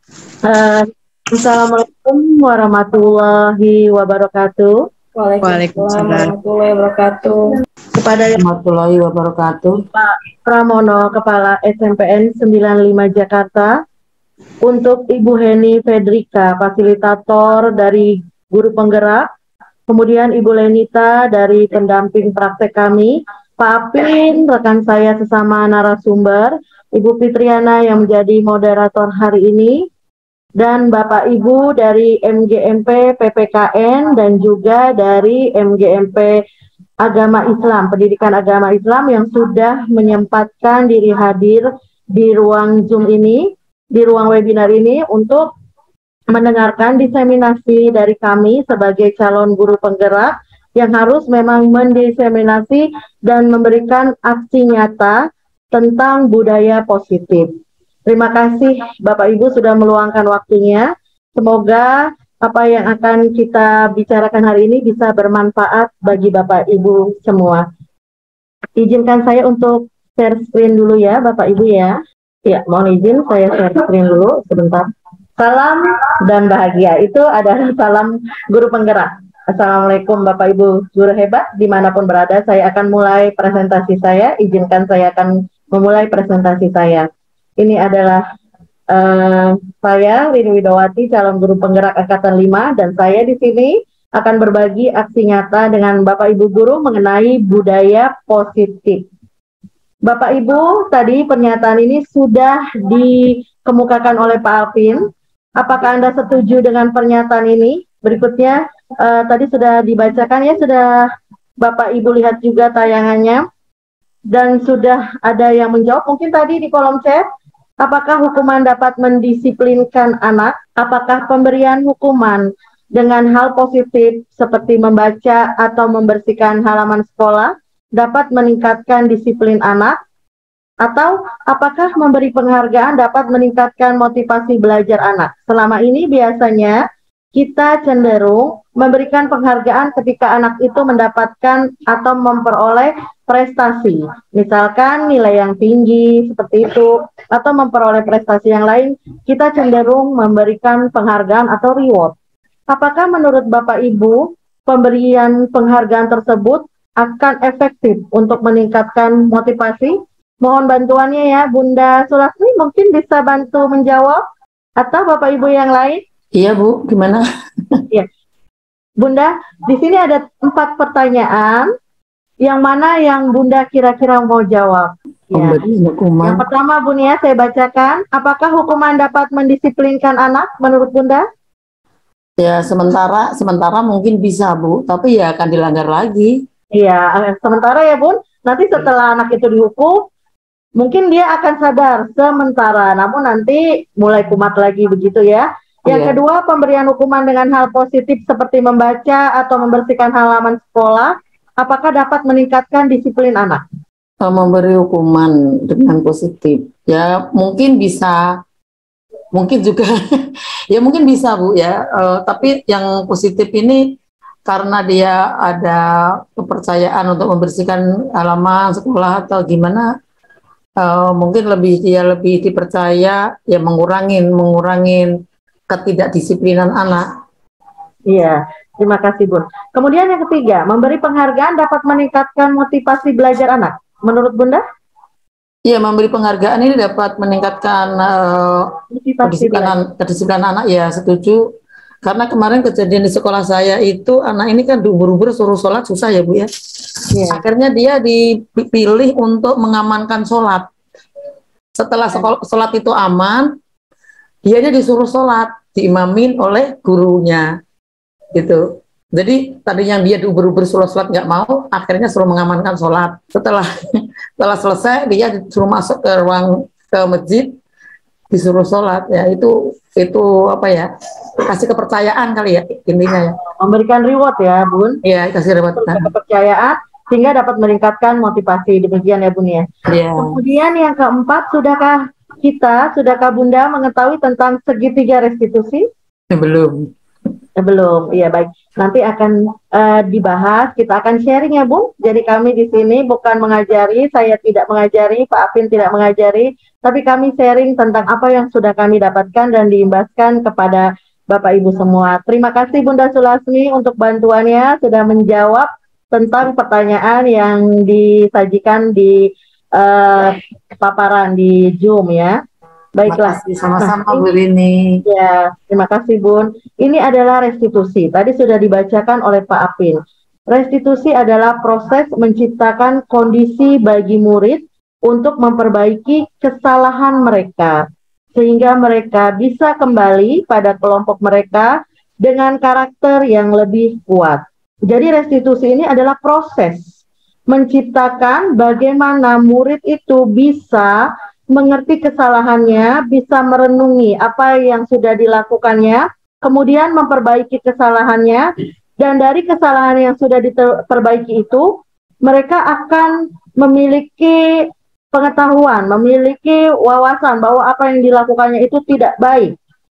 Uh, Assalamualaikum warahmatullahi wabarakatuh. Waalaikumsalam warahmatullahi wabarakatuh. Kepada yang Warahmatullahi wabarakatuh. Pak Pramono, Kepala S M P N sembilan puluh lima Jakarta, untuk Ibu Heni Fedrika, fasilitator dari guru penggerak, kemudian Ibu Lenita dari pendamping praktek kami, Pak Apin, rekan saya sesama narasumber, Ibu Fitriana yang menjadi moderator hari ini, dan Bapak Ibu dari M G M P P P K N dan juga dari M G M P Agama Islam, Pendidikan Agama Islam yang sudah menyempatkan diri hadir di ruang Zoom ini, di ruang webinar ini untuk mendengarkan diseminasi dari kami sebagai calon guru penggerak yang harus memang mendiseminasi dan memberikan aksi nyata tentang budaya positif. Terima kasih Bapak Ibu sudah meluangkan waktunya. Semoga apa yang akan kita bicarakan hari ini bisa bermanfaat bagi Bapak Ibu semua. Izinkan saya untuk share screen dulu ya Bapak Ibu ya. Ya, mohon izin saya share screen dulu sebentar. Salam dan bahagia, itu adalah salam guru penggerak. Assalamualaikum Bapak Ibu guru hebat dimanapun berada. Saya akan mulai presentasi saya. Izinkan saya akan memulai presentasi saya. Ini adalah uh, saya Rini Widowati, calon guru penggerak Angkatan lima, dan saya di sini akan berbagi aksi nyata dengan Bapak Ibu guru mengenai budaya positif. Bapak Ibu, tadi pernyataan ini sudah dikemukakan oleh Pak Alvin. Apakah Anda setuju dengan pernyataan ini? Berikutnya, uh, tadi sudah dibacakan ya, sudah Bapak Ibu lihat juga tayangannya. Dan sudah ada yang menjawab, mungkin tadi di kolom chat, apakah hukuman dapat mendisiplinkan anak? Apakah pemberian hukuman dengan hal positif seperti membaca atau membersihkan halaman sekolah dapat meningkatkan disiplin anak? Atau apakah memberi penghargaan dapat meningkatkan motivasi belajar anak? Selama ini biasanya kita cenderung memberikan penghargaan ketika anak itu mendapatkan atau memperoleh prestasi. Misalkan nilai yang tinggi seperti itu, atau memperoleh prestasi yang lain, kita cenderung memberikan penghargaan atau reward. Apakah menurut Bapak Ibu pemberian penghargaan tersebut akan efektif untuk meningkatkan motivasi? Mohon bantuannya ya, Bunda Sulasmi mungkin bisa bantu menjawab, atau Bapak Ibu yang lain? Iya Bu, gimana? Ya, Bunda, di sini ada empat pertanyaan, yang mana yang Bunda kira-kira mau jawab? Ya. Yang pertama Bunda ya, saya bacakan, apakah hukuman dapat mendisiplinkan anak menurut Bunda? Ya sementara, sementara mungkin bisa Bu, tapi ya akan dilanggar lagi. Iya, sementara ya Bun, nanti setelah anak itu dihukum, mungkin dia akan sadar sementara, namun nanti mulai kumat lagi begitu ya. Yang yeah. kedua, pemberian hukuman dengan hal positif seperti membaca atau membersihkan halaman sekolah, apakah dapat meningkatkan disiplin anak? Memberi hukuman dengan positif, ya mungkin bisa, mungkin juga, ya mungkin bisa Bu ya. Uh, tapi yang positif ini karena dia ada kepercayaan untuk membersihkan halaman sekolah atau gimana. Uh, mungkin lebih dia lebih dipercaya ya mengurangin mengurangin ketidakdisiplinan anak. Iya, terima kasih Bun. Kemudian yang ketiga, memberi penghargaan dapat meningkatkan motivasi belajar anak. Menurut Bunda? Iya, memberi penghargaan ini dapat meningkatkan uh, kedisiplinan, kedisiplinan anak, ya setuju. Karena kemarin kejadian di sekolah saya itu anak ini kan diubur-ubur suruh sholat susah ya Bu ya. Iya. Akhirnya dia dipilih untuk mengamankan sholat. Setelah sekol- sholat itu aman, dianya disuruh sholat, diimamin oleh gurunya, gitu. Jadi tadi yang dia diubur-ubur suruh sholat nggak mau, akhirnya suruh mengamankan sholat. Setelah setelah selesai dia disuruh masuk ke ruang ke masjid, disuruh sholat. Ya itu itu apa ya? Kasih kepercayaan kali ya intinya ya. Memberikan reward ya Bun. Iya, kasih reward. Kepercayaan sehingga dapat meningkatkan motivasi, demikian ya Bun ya. Iya. Kemudian yang keempat, sudahkah kita, sudahkah Bunda mengetahui tentang segitiga restitusi? Ya, belum. Eh, belum, iya baik. Nanti akan uh, dibahas, kita akan sharing ya Bu. Jadi kami di sini bukan mengajari, saya tidak mengajari, Pak Apin tidak mengajari, tapi kami sharing tentang apa yang sudah kami dapatkan dan diimbaskan kepada Bapak Ibu semua. Terima kasih Bunda Sulasmi untuk bantuannya, sudah menjawab tentang pertanyaan yang disajikan di uh, paparan di Zoom ya. Baiklah, sama-sama Bu Rini. Ya, terima kasih Bun. Ini adalah restitusi. Tadi sudah dibacakan oleh Pak Apin. Restitusi adalah proses menciptakan kondisi bagi murid untuk memperbaiki kesalahan mereka, sehingga mereka bisa kembali pada kelompok mereka dengan karakter yang lebih kuat. Jadi restitusi ini adalah proses menciptakan bagaimana murid itu bisa mengerti kesalahannya, bisa merenungi apa yang sudah dilakukannya, kemudian memperbaiki kesalahannya, dan dari kesalahan yang sudah diperbaiki itu, mereka akan memiliki pengetahuan, memiliki wawasan bahwa apa yang dilakukannya itu tidak baik.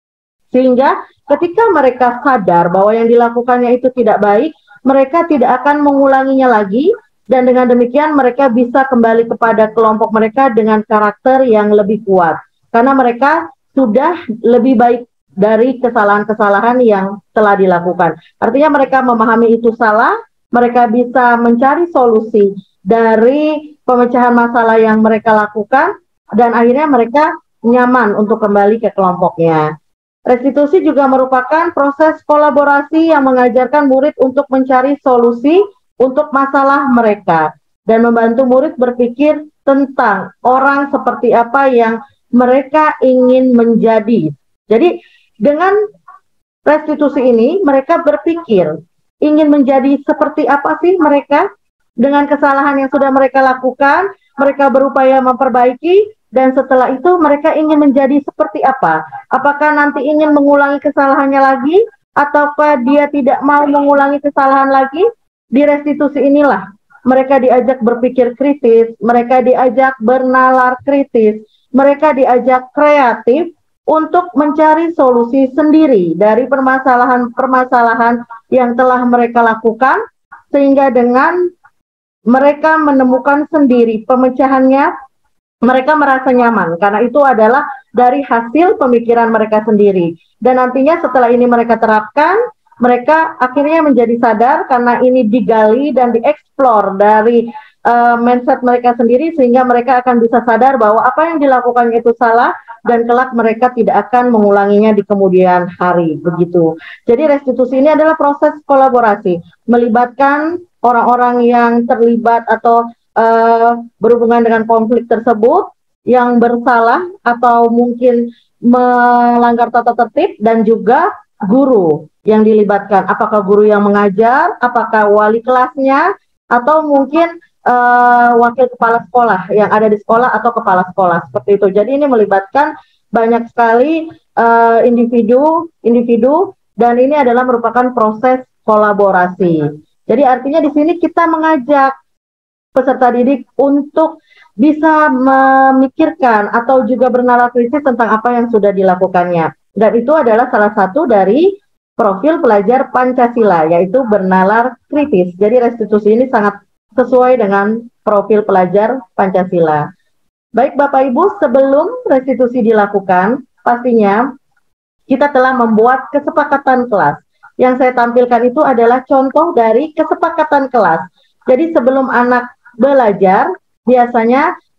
Sehingga ketika mereka sadar bahwa yang dilakukannya itu tidak baik, mereka tidak akan mengulanginya lagi, dan dengan demikian mereka bisa kembali kepada kelompok mereka dengan karakter yang lebih kuat. Karena mereka sudah lebih baik dari kesalahan-kesalahan yang telah dilakukan. Artinya mereka memahami itu salah, mereka bisa mencari solusi dari pemecahan masalah yang mereka lakukan, dan akhirnya mereka nyaman untuk kembali ke kelompoknya. Restitusi juga merupakan proses kolaborasi yang mengajarkan murid untuk mencari solusi untuk masalah mereka dan membantu murid berpikir tentang orang seperti apa yang mereka ingin menjadi. Jadi dengan restitusi ini mereka berpikir ingin menjadi seperti apa sih mereka dengan kesalahan yang sudah mereka lakukan, mereka berupaya memperbaiki, dan setelah itu mereka ingin menjadi seperti apa? Apakah nanti ingin mengulangi kesalahannya lagi, ataukah dia tidak mau mengulangi kesalahan lagi? Di restitusi inilah mereka diajak berpikir kritis, mereka diajak bernalar kritis, mereka diajak kreatif untuk mencari solusi sendiri dari permasalahan-permasalahan yang telah mereka lakukan, sehingga dengan mereka menemukan sendiri pemecahannya, mereka merasa nyaman karena itu adalah dari hasil pemikiran mereka sendiri. Dan nantinya setelah ini mereka terapkan, mereka akhirnya menjadi sadar karena ini digali dan dieksplor dari uh, mindset mereka sendiri, sehingga mereka akan bisa sadar bahwa apa yang dilakukan itu salah dan kelak mereka tidak akan mengulanginya di kemudian hari, begitu. Jadi restitusi ini adalah proses kolaborasi, melibatkan orang-orang yang terlibat atau uh, berhubungan dengan konflik tersebut, yang bersalah atau mungkin melanggar tata tertib, dan juga guru yang dilibatkan, apakah guru yang mengajar, apakah wali kelasnya, atau mungkin uh, wakil kepala sekolah yang ada di sekolah atau kepala sekolah, seperti itu. Jadi ini melibatkan banyak sekali uh, individu, individu, dan ini adalah merupakan proses kolaborasi. Jadi artinya di sini kita mengajak peserta didik untuk bisa memikirkan atau juga bernalar kritis tentang apa yang sudah dilakukannya. Dan itu adalah salah satu dari profil pelajar Pancasila, yaitu bernalar kritis. Jadi restitusi ini sangat sesuai dengan profil pelajar Pancasila. Baik Bapak Ibu, sebelum restitusi dilakukan, pastinya kita telah membuat kesepakatan kelas. Yang saya tampilkan itu adalah contoh dari kesepakatan kelas. Jadi sebelum anak belajar, biasanya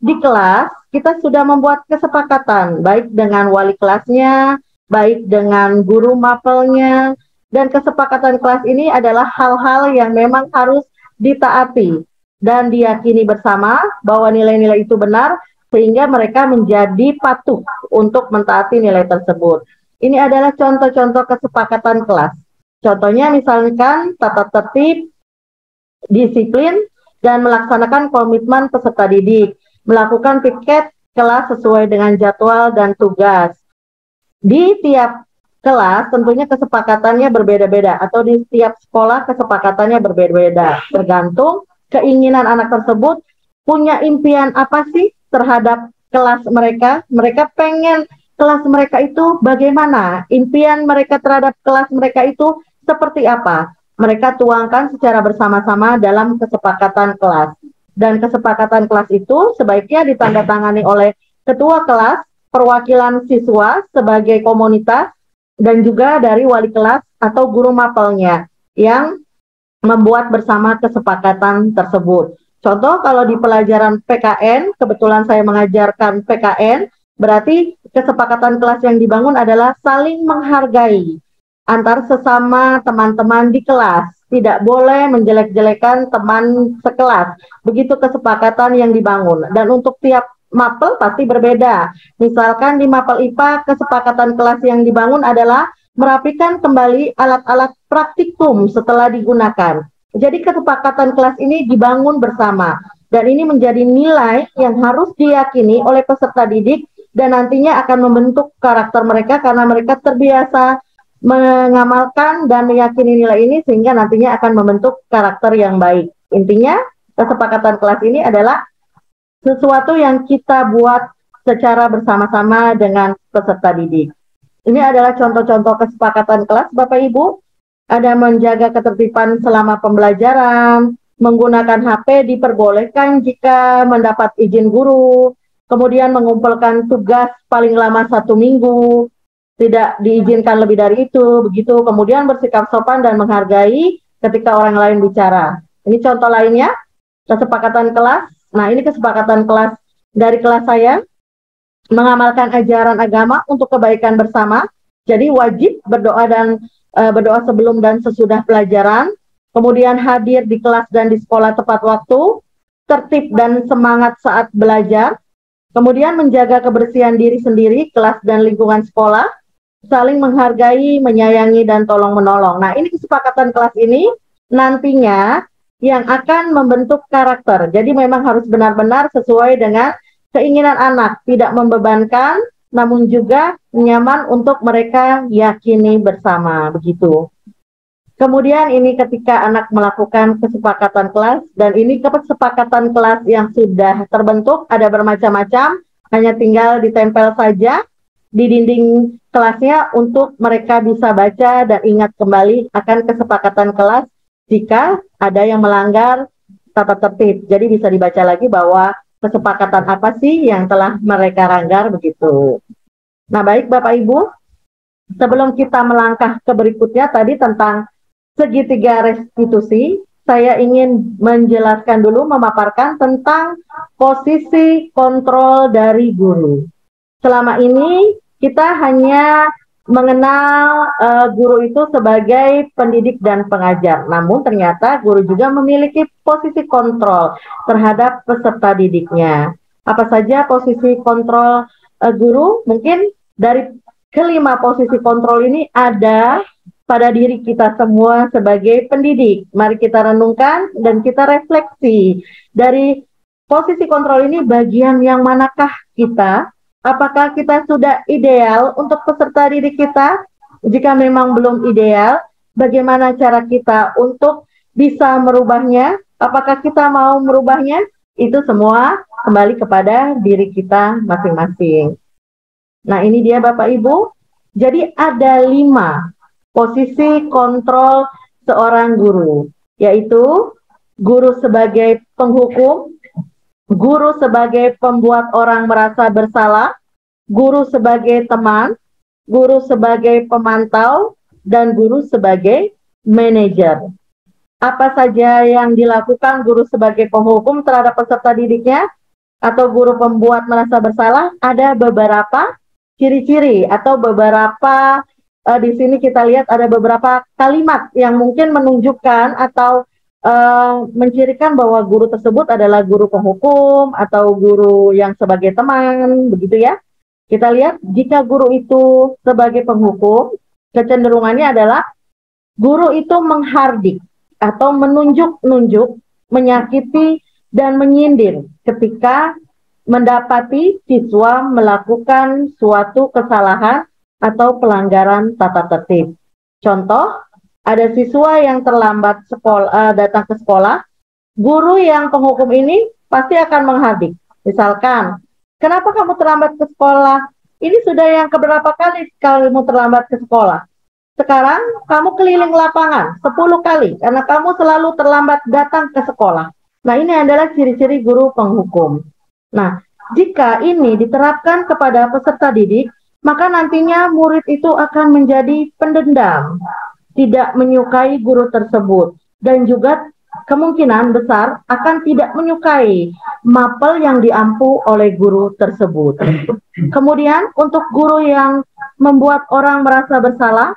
di kelas kita sudah membuat kesepakatan baik dengan wali kelasnya, baik dengan guru mapelnya, dan kesepakatan kelas ini adalah hal-hal yang memang harus ditaati dan diyakini bersama bahwa nilai-nilai itu benar sehingga mereka menjadi patuh untuk mentaati nilai tersebut. Ini adalah contoh-contoh kesepakatan kelas. Contohnya misalkan tata tertib, disiplin, dan melaksanakan komitmen peserta didik, melakukan piket kelas sesuai dengan jadwal dan tugas. Di tiap kelas tentunya kesepakatannya berbeda-beda atau di setiap sekolah kesepakatannya berbeda-beda. Tergantung keinginan anak tersebut punya impian apa sih terhadap kelas mereka. Mereka pengen kelas mereka itu bagaimana? Impian mereka terhadap kelas mereka itu seperti apa? Mereka tuangkan secara bersama-sama dalam kesepakatan kelas. Dan kesepakatan kelas itu sebaiknya ditandatangani oleh ketua kelas, perwakilan siswa sebagai komunitas, dan juga dari wali kelas atau guru mapelnya yang membuat bersama kesepakatan tersebut. Contoh kalau di pelajaran P K N, kebetulan saya mengajarkan P K N, berarti kesepakatan kelas yang dibangun adalah saling menghargai antar sesama teman-teman di kelas. Tidak boleh menjelek-jelekan teman sekelas. Begitu kesepakatan yang dibangun. Dan untuk tiap mapel pasti berbeda. Misalkan di mapel I P A, kesepakatan kelas yang dibangun adalah merapikan kembali alat-alat praktikum setelah digunakan. Jadi kesepakatan kelas ini dibangun bersama. Dan ini menjadi nilai yang harus diyakini oleh peserta didik dan nantinya akan membentuk karakter mereka karena mereka terbiasa mengamalkan dan meyakini nilai ini sehingga nantinya akan membentuk karakter yang baik. Intinya, kesepakatan kelas ini adalah sesuatu yang kita buat secara bersama-sama dengan peserta didik. Ini adalah contoh-contoh kesepakatan kelas, Bapak Ibu. Ada menjaga ketertiban selama pembelajaran, menggunakan H P diperbolehkan jika mendapat izin guru, kemudian mengumpulkan tugas paling lama satu minggu, tidak diizinkan lebih dari itu, begitu. Kemudian bersikap sopan dan menghargai ketika orang lain bicara. Ini contoh lainnya, kesepakatan kelas. Nah, ini kesepakatan kelas dari kelas saya, mengamalkan ajaran agama untuk kebaikan bersama. Jadi wajib berdoa dan e, berdoa sebelum dan sesudah pelajaran. Kemudian hadir di kelas dan di sekolah tepat waktu, tertib dan semangat saat belajar. Kemudian menjaga kebersihan diri sendiri, kelas dan lingkungan sekolah. Saling menghargai, menyayangi, dan tolong-menolong. Nah, ini kesepakatan kelas ini nantinya yang akan membentuk karakter. Jadi memang harus benar-benar sesuai dengan keinginan anak. Tidak membebankan, namun juga nyaman untuk mereka yakini bersama. Begitu. Kemudian ini ketika anak melakukan kesepakatan kelas, dan ini kesepakatan kelas yang sudah terbentuk, ada bermacam-macam, hanya tinggal ditempel saja di dinding kelasnya untuk mereka bisa baca dan ingat kembali akan kesepakatan kelas jika ada yang melanggar tata tertib. Jadi bisa dibaca lagi bahwa kesepakatan apa sih yang telah mereka langgar begitu. Nah, baik Bapak Ibu, sebelum kita melangkah ke berikutnya tadi tentang segitiga restitusi, saya ingin menjelaskan dulu, memaparkan tentang posisi kontrol dari guru. Selama ini kita hanya mengenal uh, guru itu sebagai pendidik dan pengajar. Namun ternyata guru juga memiliki posisi kontrol terhadap peserta didiknya. Apa saja posisi kontrol uh, guru? Mungkin dari kelima posisi kontrol ini ada pada diri kita semua sebagai pendidik. Mari kita renungkan dan kita refleksi. Dari posisi kontrol ini bagian yang manakah kita? Apakah kita sudah ideal untuk peserta didik kita? Jika memang belum ideal, bagaimana cara kita untuk bisa merubahnya? Apakah kita mau merubahnya? Itu semua kembali kepada diri kita masing-masing. Nah, ini dia Bapak Ibu. Jadi ada lima posisi kontrol seorang guru, yaitu guru sebagai penghukum, guru sebagai pembuat orang merasa bersalah, guru sebagai teman, guru sebagai pemantau, dan guru sebagai manajer. Apa saja yang dilakukan guru sebagai penghukum terhadap peserta didiknya? atau guru pembuat merasa bersalah, ada beberapa ciri-ciri atau beberapa uh, di sini kita lihat ada beberapa kalimat yang mungkin menunjukkan atau uh, mencirikan bahwa guru tersebut adalah guru penghukum atau guru yang sebagai teman, begitu ya. Kita lihat jika guru itu sebagai penghukum, kecenderungannya adalah guru itu menghardik atau menunjuk-nunjuk, menyakiti dan menyindir ketika mendapati siswa melakukan suatu kesalahan atau pelanggaran tata tertib. Contoh, ada siswa yang terlambat sekolah, uh, datang ke sekolah, guru yang penghukum ini pasti akan menghardik. Misalkan, kenapa kamu terlambat ke sekolah? Ini sudah yang keberapa kali kamu terlambat ke sekolah? Sekarang kamu keliling lapangan sepuluh kali karena kamu selalu terlambat datang ke sekolah. Nah, ini adalah ciri-ciri guru penghukum. Nah, jika ini diterapkan kepada peserta didik, maka nantinya murid itu akan menjadi pendendam, tidak menyukai guru tersebut, dan juga kemungkinan besar akan tidak menyukai mapel yang diampu oleh guru tersebut. Kemudian, untuk guru yang membuat orang merasa bersalah,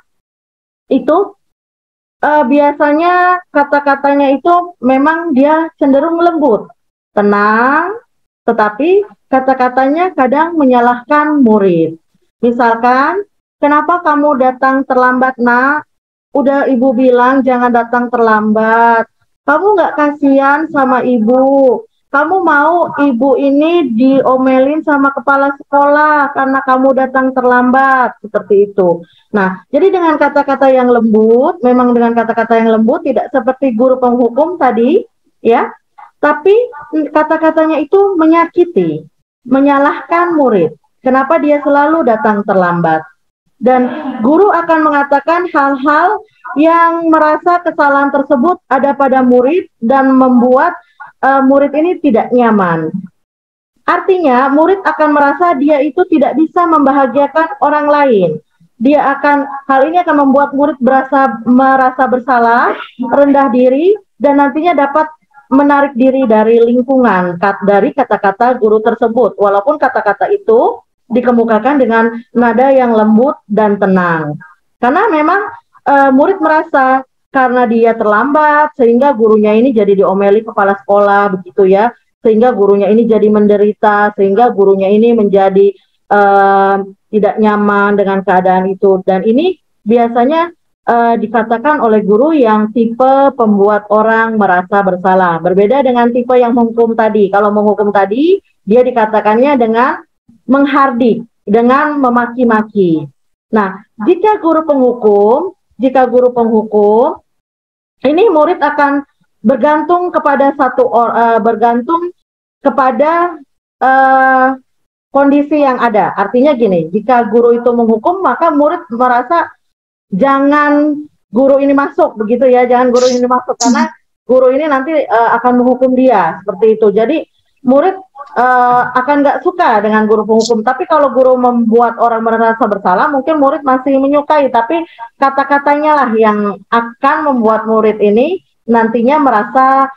itu uh, biasanya kata-katanya itu memang dia cenderung lembut, tenang, tetapi kata-katanya kadang menyalahkan murid. Misalkan, kenapa kamu datang terlambat, nak? Udah ibu bilang jangan datang terlambat. Kamu nggak kasihan sama ibu. Kamu mau ibu ini diomelin sama kepala sekolah karena kamu datang terlambat, seperti itu. Nah, jadi dengan kata-kata yang lembut, memang dengan kata-kata yang lembut, tidak seperti guru penghukum tadi, ya. Tapi kata-katanya itu menyakiti, menyalahkan murid. Kenapa dia selalu datang terlambat? Dan guru akan mengatakan hal-hal yang merasa kesalahan tersebut ada pada murid dan membuat uh, murid ini tidak nyaman. Artinya, murid akan merasa dia itu tidak bisa membahagiakan orang lain. Dia akan, hal ini akan membuat murid berasa, merasa bersalah, rendah diri, dan nantinya dapat menarik diri dari lingkungan, kat, dari kata-kata guru tersebut. Walaupun kata-kata itu dikemukakan dengan nada yang lembut dan tenang. Karena memang uh, murid merasa karena dia terlambat, sehingga gurunya ini jadi diomeli kepala sekolah, begitu ya. Sehingga gurunya ini jadi menderita, sehingga gurunya ini menjadi uh, tidak nyaman dengan keadaan itu. Dan ini biasanya uh, dikatakan oleh guru yang tipe pembuat orang merasa bersalah. Berbeda dengan tipe yang menghukum tadi. Kalau menghukum tadi, dia dikatakannya dengan menghardik, dengan memaki-maki. Nah, jika guru penghukum, jika guru penghukum, ini murid akan bergantung kepada satu or, uh, bergantung kepada uh, kondisi yang ada. Artinya gini, jika guru itu menghukum, maka murid merasa jangan guru ini masuk, begitu ya, jangan guru ini masuk karena guru ini nanti uh, akan menghukum dia, seperti itu. Jadi murid uh, akan nggak suka dengan guru penghukum. Tapi kalau guru membuat orang merasa bersalah, mungkin murid masih menyukai. Tapi kata-katanya lah yang akan membuat murid ini nantinya merasa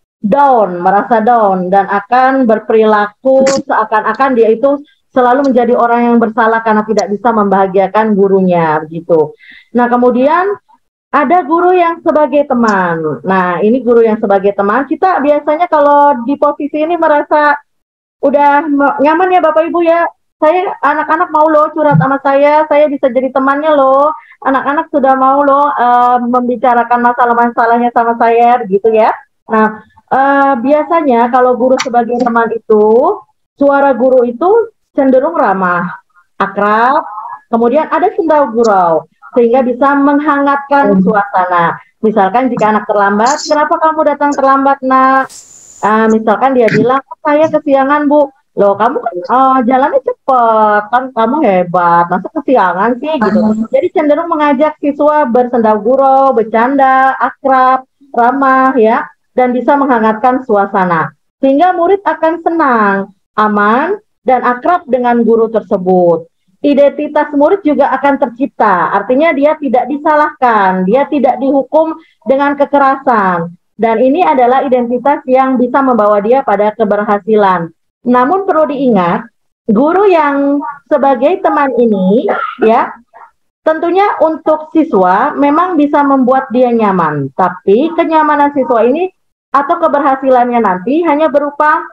down, merasa down dan akan berperilaku seakan-akan dia itu selalu menjadi orang yang bersalah karena tidak bisa membahagiakan gurunya, begitu. Nah, kemudian ada guru yang sebagai teman. Nah, ini guru yang sebagai teman. Kita biasanya kalau di posisi ini merasa udah nyaman ya Bapak Ibu ya. Saya anak-anak mau loh curhat sama saya, saya bisa jadi temannya loh. Anak-anak sudah mau loh uh, membicarakan masalah-masalahnya sama saya, gitu ya. Nah, uh, biasanya kalau guru sebagai teman itu, suara guru itu cenderung ramah, akrab, kemudian ada senda gurau, sehingga bisa menghangatkan suasana. Misalkan jika anak terlambat, kenapa kamu datang terlambat, nak? Uh, misalkan dia bilang, saya kesiangan, Bu. Loh, kamu kan uh, jalannya cepet, kan kamu hebat, masa kesiangan sih, gitu. Jadi cenderung mengajak siswa bersenda gurau, bercanda, akrab, ramah, ya, dan bisa menghangatkan suasana. Sehingga murid akan senang, aman, dan akrab dengan guru tersebut. Identitas murid juga akan tercipta, artinya dia tidak disalahkan, dia tidak dihukum dengan kekerasan. Dan ini adalah identitas yang bisa membawa dia pada keberhasilan. Namun perlu diingat, guru yang sebagai teman ini, ya, tentunya untuk siswa memang bisa membuat dia nyaman, tapi kenyamanan siswa ini atau keberhasilannya nanti hanya berupa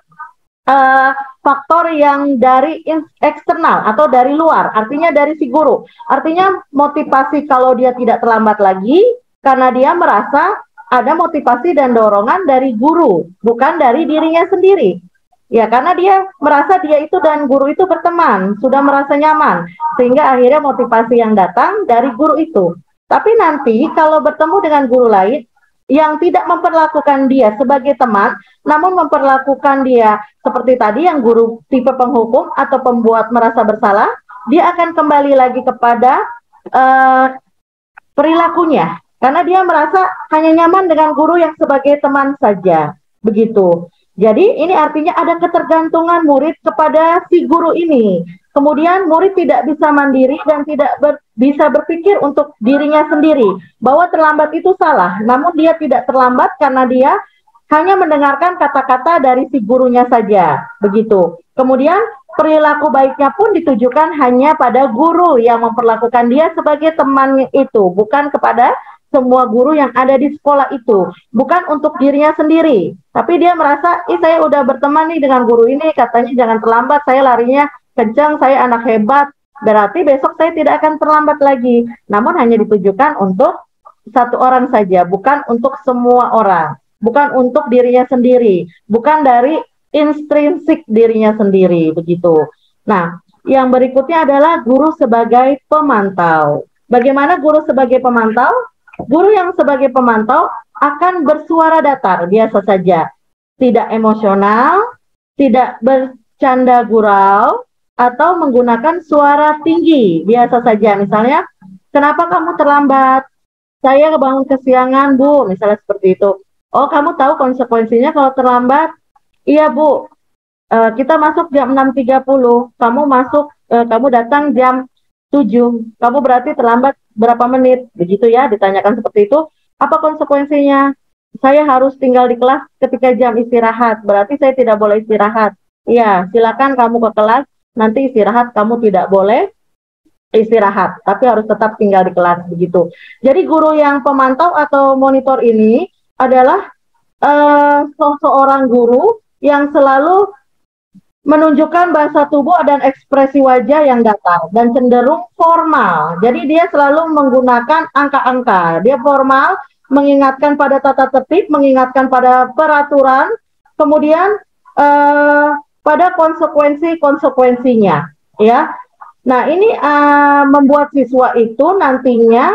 uh, faktor yang dari eksternal atau dari luar, artinya dari si guru. Artinya motivasi kalau dia tidak terlambat lagi, karena dia merasa ada motivasi dan dorongan dari guru, bukan dari dirinya sendiri. Ya, karena dia merasa dia itu dan guru itu berteman, sudah merasa nyaman, sehingga akhirnya motivasi yang datang dari guru itu. Tapi nanti kalau bertemu dengan guru lain yang tidak memperlakukan dia sebagai teman, namun memperlakukan dia seperti tadi yang guru tipe penghukum atau pembuat merasa bersalah, dia akan kembali lagi kepada uh, perilakunya, karena dia merasa hanya nyaman dengan guru yang sebagai teman saja, begitu. Jadi ini artinya ada ketergantungan murid kepada si guru ini. Kemudian murid tidak bisa mandiri dan tidak ber, bisa berpikir untuk dirinya sendiri. Bahwa terlambat itu salah, namun dia tidak terlambat karena dia hanya mendengarkan kata-kata dari si gurunya saja. Begitu. Kemudian perilaku baiknya pun ditujukan hanya pada guru yang memperlakukan dia sebagai temannya itu. Bukan kepada semua guru yang ada di sekolah itu, bukan untuk dirinya sendiri, tapi dia merasa, ih saya udah berteman nih dengan guru ini, katanya jangan terlambat, saya larinya kencang, saya anak hebat, berarti besok saya tidak akan terlambat lagi. Namun hanya ditujukan untuk satu orang saja, bukan untuk semua orang, bukan untuk dirinya sendiri, bukan dari intrinsik dirinya sendiri, begitu. Nah, yang berikutnya adalah guru sebagai pemantau. Bagaimana guru sebagai pemantau? Guru yang sebagai pemantau akan bersuara datar, biasa saja. Tidak emosional, tidak bercanda gurau, atau menggunakan suara tinggi, biasa saja. Misalnya, kenapa kamu terlambat? Saya bangun kesiangan, Bu, misalnya seperti itu. Oh, kamu tahu konsekuensinya kalau terlambat? Iya, Bu, uh, kita masuk jam enam tiga puluh, kamu masuk, uh, kamu datang jam tujuh, kamu berarti terlambat berapa menit, begitu ya, ditanyakan seperti itu. Apa konsekuensinya? Saya harus tinggal di kelas ketika jam istirahat, berarti saya tidak boleh istirahat. Iya, silakan kamu ke kelas, nanti istirahat, kamu tidak boleh istirahat, tapi harus tetap tinggal di kelas, begitu. Jadi guru yang pemantau atau monitor ini adalah uh, seorang guru yang selalu menunjukkan bahasa tubuh dan ekspresi wajah yang datar dan cenderung formal. Jadi dia selalu menggunakan angka-angka. Dia formal, mengingatkan pada tata tertib, mengingatkan pada peraturan, kemudian eh, pada konsekuensi-konsekuensinya. Ya, nah ini eh, membuat siswa itu nantinya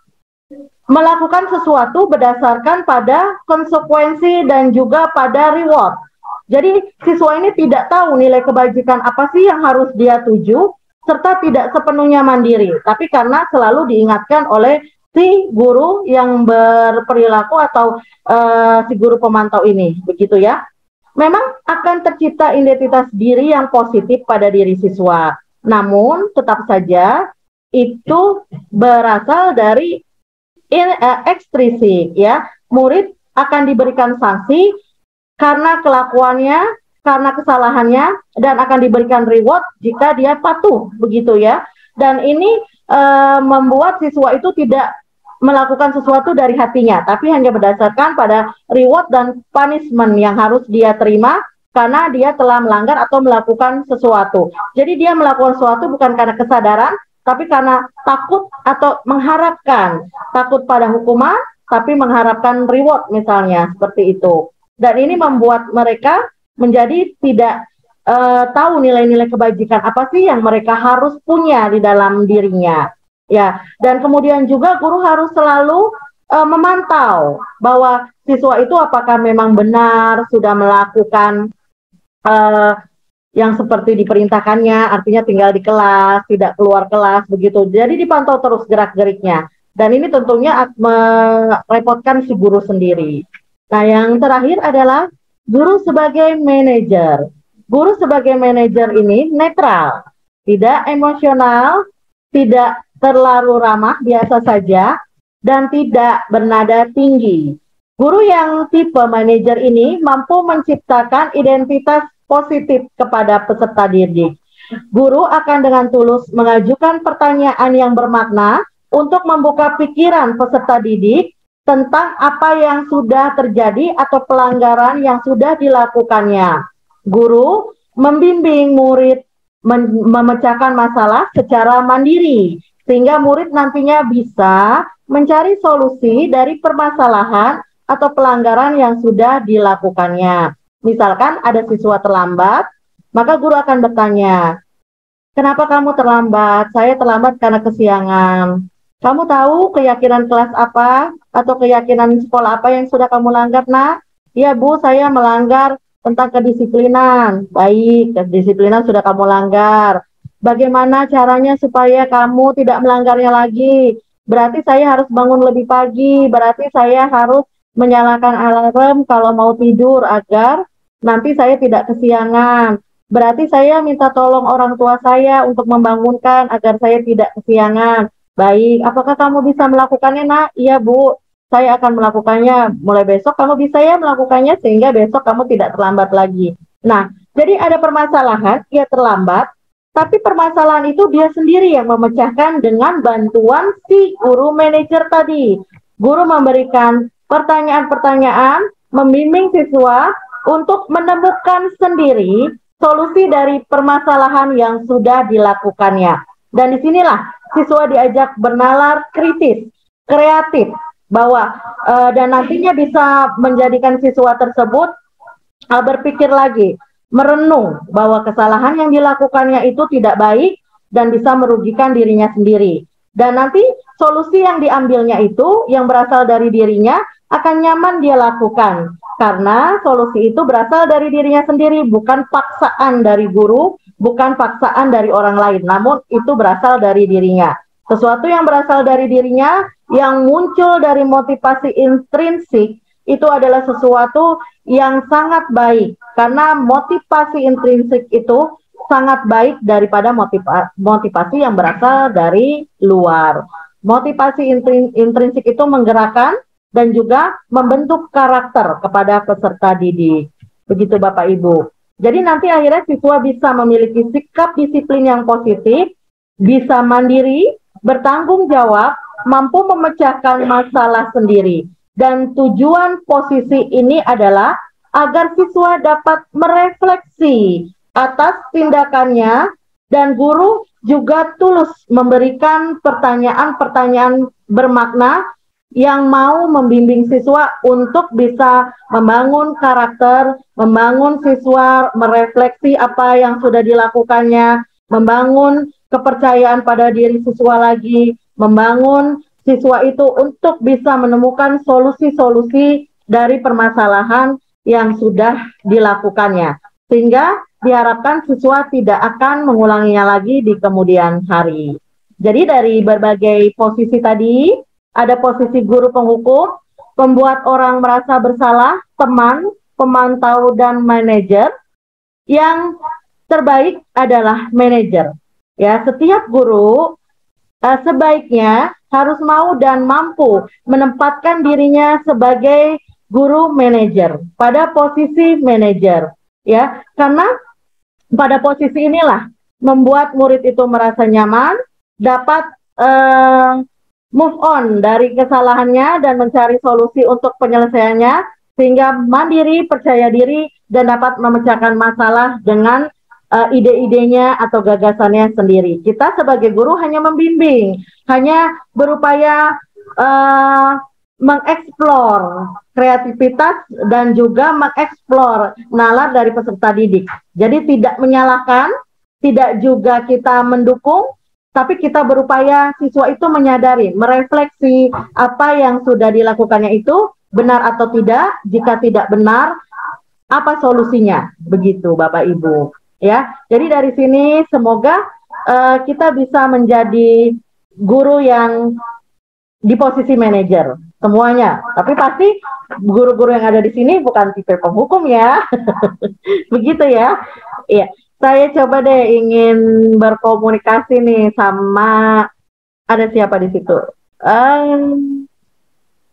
melakukan sesuatu berdasarkan pada konsekuensi dan juga pada reward. Jadi siswa ini tidak tahu nilai kebajikan apa sih yang harus dia tuju, serta tidak sepenuhnya mandiri. Tapi karena selalu diingatkan oleh si guru yang berperilaku atau uh, si guru pemantau ini, begitu ya. Memang akan tercipta identitas diri yang positif pada diri siswa. Namun tetap saja itu berasal dari in, uh, ekstrisik ya. Murid akan diberikan sanksi karena kelakuannya, karena kesalahannya, dan akan diberikan reward jika dia patuh, begitu ya. Dan ini e, membuat siswa itu tidak melakukan sesuatu dari hatinya, tapi hanya berdasarkan pada reward dan punishment yang harus dia terima karena dia telah melanggar atau melakukan sesuatu. Jadi dia melakukan sesuatu bukan karena kesadaran, tapi karena takut atau mengharapkan, takut pada hukuman, tapi mengharapkan reward misalnya, seperti itu. Dan ini membuat mereka menjadi tidak uh, tahu nilai-nilai kebajikan apa sih yang mereka harus punya di dalam dirinya. Ya, dan kemudian juga guru harus selalu uh, memantau bahwa siswa itu apakah memang benar sudah melakukan uh, yang seperti diperintahkannya, artinya tinggal di kelas, tidak keluar kelas, begitu. Jadi dipantau terus gerak-geriknya. Dan ini tentunya merepotkan si guru sendiri. Nah, yang terakhir adalah guru sebagai manajer. Guru sebagai manajer ini netral, tidak emosional, tidak terlalu ramah, biasa saja, dan tidak bernada tinggi. Guru yang tipe manajer ini mampu menciptakan identitas positif kepada peserta didik. Guru akan dengan tulus mengajukan pertanyaan yang bermakna untuk membuka pikiran peserta didik tentang apa yang sudah terjadi atau pelanggaran yang sudah dilakukannya. Guru membimbing murid mem memecahkan masalah secara mandiri, sehingga murid nantinya bisa mencari solusi dari permasalahan atau pelanggaran yang sudah dilakukannya. Misalkan ada siswa terlambat, maka guru akan bertanya, kenapa kamu terlambat? Saya terlambat karena kesiangan. Kamu tahu keyakinan kelas apa atau keyakinan sekolah apa yang sudah kamu langgar, nak? Ya Bu, saya melanggar tentang kedisiplinan. Baik, kedisiplinan sudah kamu langgar. Bagaimana caranya supaya kamu tidak melanggarnya lagi? Berarti saya harus bangun lebih pagi, berarti saya harus menyalakan alarm kalau mau tidur agar nanti saya tidak kesiangan. Berarti saya minta tolong orang tua saya untuk membangunkan agar saya tidak kesiangan. Baik, apakah kamu bisa melakukannya, nak? Iya, Bu. Saya akan melakukannya. Mulai besok kamu bisa ya melakukannya sehingga besok kamu tidak terlambat lagi. Nah, jadi ada permasalahan, ia terlambat, tapi permasalahan itu dia sendiri yang memecahkan dengan bantuan si guru manajer tadi. Guru memberikan pertanyaan-pertanyaan, membimbing siswa untuk menemukan sendiri solusi dari permasalahan yang sudah dilakukannya. Dan disinilah siswa diajak bernalar kritis, kreatif, bahwa uh, dan nantinya bisa menjadikan siswa tersebut uh, berpikir lagi, merenung bahwa kesalahan yang dilakukannya itu tidak baik dan bisa merugikan dirinya sendiri. Dan nanti solusi yang diambilnya itu yang berasal dari dirinya akan nyaman dia lakukan. Karena solusi itu berasal dari dirinya sendiri, bukan paksaan dari guru, bukan paksaan dari orang lain, namun itu berasal dari dirinya. Sesuatu yang berasal dari dirinya, yang muncul dari motivasi intrinsik, itu adalah sesuatu yang sangat baik. Karena motivasi intrinsik itu sangat baik daripada motiva motivasi yang berasal dari luar. Motivasi intrin intrinsik itu menggerakkan dan juga membentuk karakter kepada peserta didik. Begitu Bapak Ibu. Jadi nanti akhirnya siswa bisa memiliki sikap disiplin yang positif, bisa mandiri, bertanggung jawab, mampu memecahkan masalah sendiri. Dan tujuan posisi ini adalah agar siswa dapat merefleksi atas tindakannya dan guru juga tulus memberikan pertanyaan-pertanyaan bermakna yang mau membimbing siswa untuk bisa membangun karakter, membangun siswa merefleksi apa yang sudah dilakukannya, membangun kepercayaan pada diri siswa lagi, membangun siswa itu untuk bisa menemukan solusi-solusi dari permasalahan yang sudah dilakukannya. Sehingga diharapkan siswa tidak akan mengulanginya lagi di kemudian hari. Jadi dari berbagai posisi tadi, ada posisi guru penghukum, pembuat orang merasa bersalah, teman, pemantau, dan manajer. Yang terbaik adalah manajer. Ya, setiap guru uh, sebaiknya harus mau dan mampu menempatkan dirinya sebagai guru manajer pada posisi manajer. Ya, karena pada posisi inilah membuat murid itu merasa nyaman, dapat uh, move on dari kesalahannya dan mencari solusi untuk penyelesaiannya, sehingga mandiri, percaya diri, dan dapat memecahkan masalah dengan uh, ide-idenya atau gagasannya sendiri. Kita sebagai guru hanya membimbing, hanya berupaya uh, mengeksplor kreativitas dan juga mengeksplor nalar dari peserta didik. Jadi tidak menyalahkan, tidak juga kita mendukung, tapi kita berupaya siswa itu menyadari, merefleksi apa yang sudah dilakukannya itu benar atau tidak. Jika tidak benar, apa solusinya? Begitu Bapak Ibu. Ya, jadi dari sini semoga uh, kita bisa menjadi guru yang di posisi manajer semuanya. Tapi pasti guru-guru yang ada di sini bukan tipe penghukum ya. Begitu ya. Iya. Saya coba deh ingin berkomunikasi nih sama, ada siapa di situ? Um,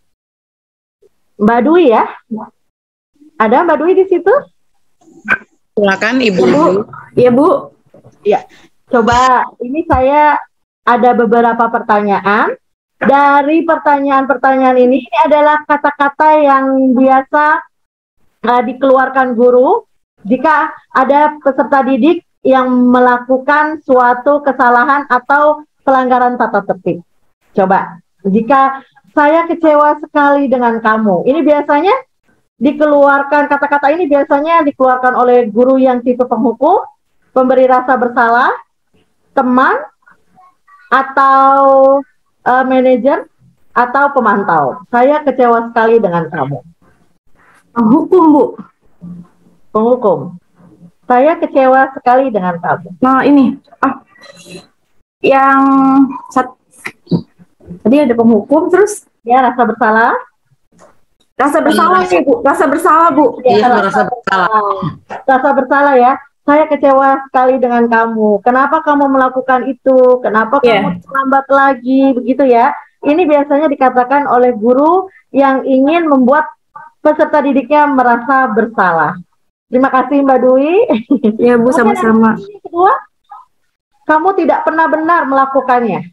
Mbak Dwi ya? Ada Mbak Dwi di situ? Silakan Ibu. Bu. Iya Bu. Ya, coba ini saya ada beberapa pertanyaan. Dari pertanyaan-pertanyaan ini, ini adalah kata-kata yang biasa uh, dikeluarkan guru jika ada peserta didik yang melakukan suatu kesalahan atau pelanggaran tata tertib. Coba, jika saya kecewa sekali dengan kamu, ini biasanya dikeluarkan, kata-kata ini biasanya dikeluarkan oleh guru yang tipe penghukum, pemberi rasa bersalah, teman, atau uh, manajer, atau pemantau. Saya kecewa sekali dengan kamu. Penghukum Bu. Penghukum. Saya kecewa sekali dengan kamu. Nah ini, ah, yang sat, tadi ada penghukum terus Ya, rasa bersalah. rasa bersalah sih Bu, rasa bersalah Bu. Iya, Ya, merasa bersalah. Rasa bersalah ya. Saya kecewa sekali dengan kamu. Kenapa kamu melakukan itu? Kenapa Yeah. kamu terlambat lagi? Begitu ya. Ini biasanya dikatakan oleh guru yang ingin membuat peserta didiknya merasa bersalah. Terima kasih Mbak Dwi. Ya Bu, sama-sama. Yang kedua, kamu tidak pernah benar melakukannya.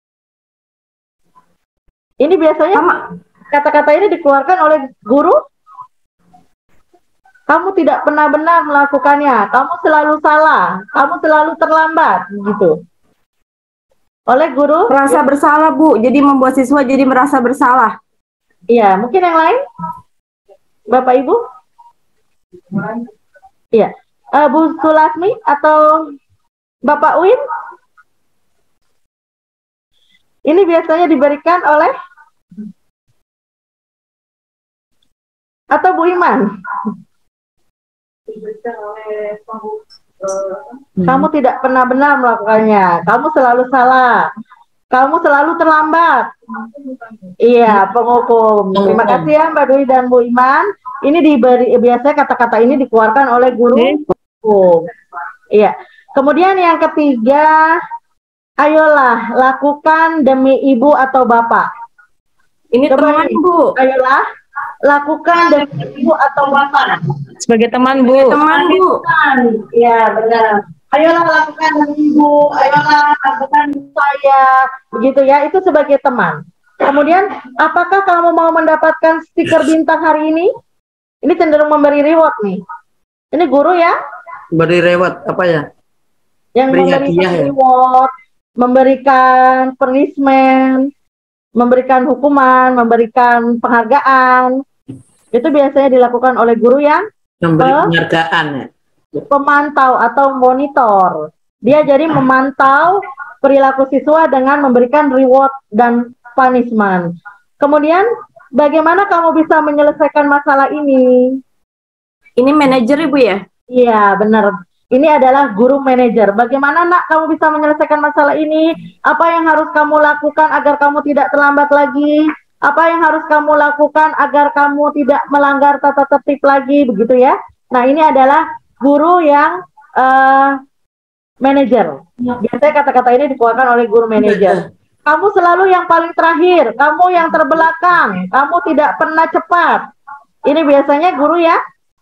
Ini biasanya Sama. kata-kata ini dikeluarkan oleh guru. Kamu tidak pernah benar melakukannya. Kamu selalu salah. Kamu selalu terlambat, gitu. Oleh guru. Merasa bersalah Bu, jadi membuat siswa jadi merasa bersalah. Iya, mungkin yang lain, Bapak Ibu. Iya, uh, Bu Sulasmi atau Bapak Uin. Ini biasanya diberikan oleh atau Bu Iman. Kamu tidak pernah benar melakukannya. Kamu selalu salah. Kamu selalu terlambat. Iya, penghukum. Terima kasih ya Mbak Dwi dan Bu Iman. Ini diberi, biasanya kata-kata ini dikeluarkan oleh guru hukum. Iya. Kemudian yang ketiga, ayolah lakukan demi ibu atau bapak. Ini Coba teman ini. Bu. Ayolah lakukan demi ibu atau bapak. Sebagai teman Bu. Teman Bu. Iya, benar. Ayolah lakukan demi ibu, ayolah lakukan saya, begitu ya, itu sebagai teman. Kemudian, apakah kamu mau mendapatkan stiker bintang hari ini? Ini cenderung memberi reward nih. Ini guru ya, Beri reward apa ya? yang Beri memberikan hadiah ya? reward, memberikan punishment, memberikan hukuman, memberikan penghargaan. Itu biasanya dilakukan oleh guru yang Memberi Apa? penghargaan ya? pemantau atau monitor. Dia jadi memantau perilaku siswa dengan memberikan reward dan punishment. Kemudian, bagaimana kamu bisa menyelesaikan masalah ini? Ini manajer Ibu ya? Iya, benar. Ini adalah guru manajer. Bagaimana nak kamu bisa menyelesaikan masalah ini? Apa yang harus kamu lakukan agar kamu tidak terlambat lagi? Apa yang harus kamu lakukan agar kamu tidak melanggar tata tertib lagi? Begitu ya. Nah, ini adalah guru yang uh, manajer. Biasanya kata-kata ini dikeluarkan oleh guru manajer. Kamu selalu yang paling terakhir, kamu yang terbelakang, kamu tidak pernah cepat. Ini biasanya guru ya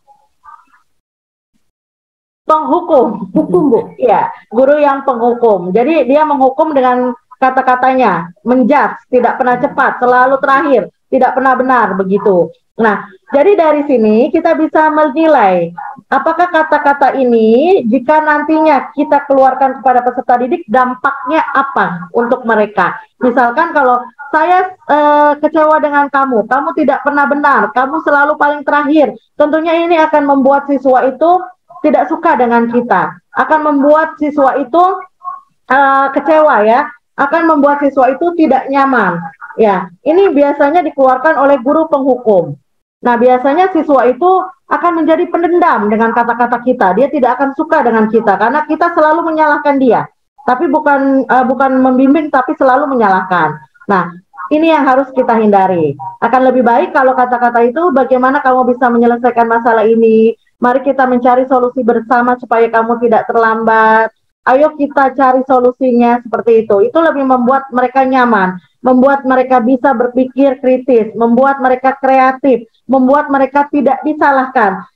penghukum. Hukum Bu. Ya, guru yang penghukum. Jadi dia menghukum dengan kata-katanya, menjudge, tidak pernah cepat, selalu terakhir, tidak pernah benar, begitu. Nah, jadi dari sini kita bisa menilai apakah kata-kata ini jika nantinya kita keluarkan kepada peserta didik dampaknya apa untuk mereka. Misalkan kalau saya eh, kecewa dengan kamu, kamu tidak pernah benar, kamu selalu paling terakhir. Tentunya ini akan membuat siswa itu tidak suka dengan kita, akan membuat siswa itu uh, kecewa ya, akan membuat siswa itu tidak nyaman. Ya, ini biasanya dikeluarkan oleh guru penghukum. Nah, biasanya siswa itu akan menjadi pendendam dengan kata-kata kita. Dia tidak akan suka dengan kita karena kita selalu menyalahkan dia. Tapi bukan uh, bukan membimbing, tapi selalu menyalahkan. Nah, ini yang harus kita hindari. Akan lebih baik kalau kata-kata itu, bagaimana kamu bisa menyelesaikan masalah ini? Mari kita mencari solusi bersama supaya kamu tidak terlambat. Ayo kita cari solusinya seperti itu. Itu lebih membuat mereka nyaman, membuat mereka bisa berpikir kritis, membuat mereka kreatif, membuat mereka tidak disalahkan.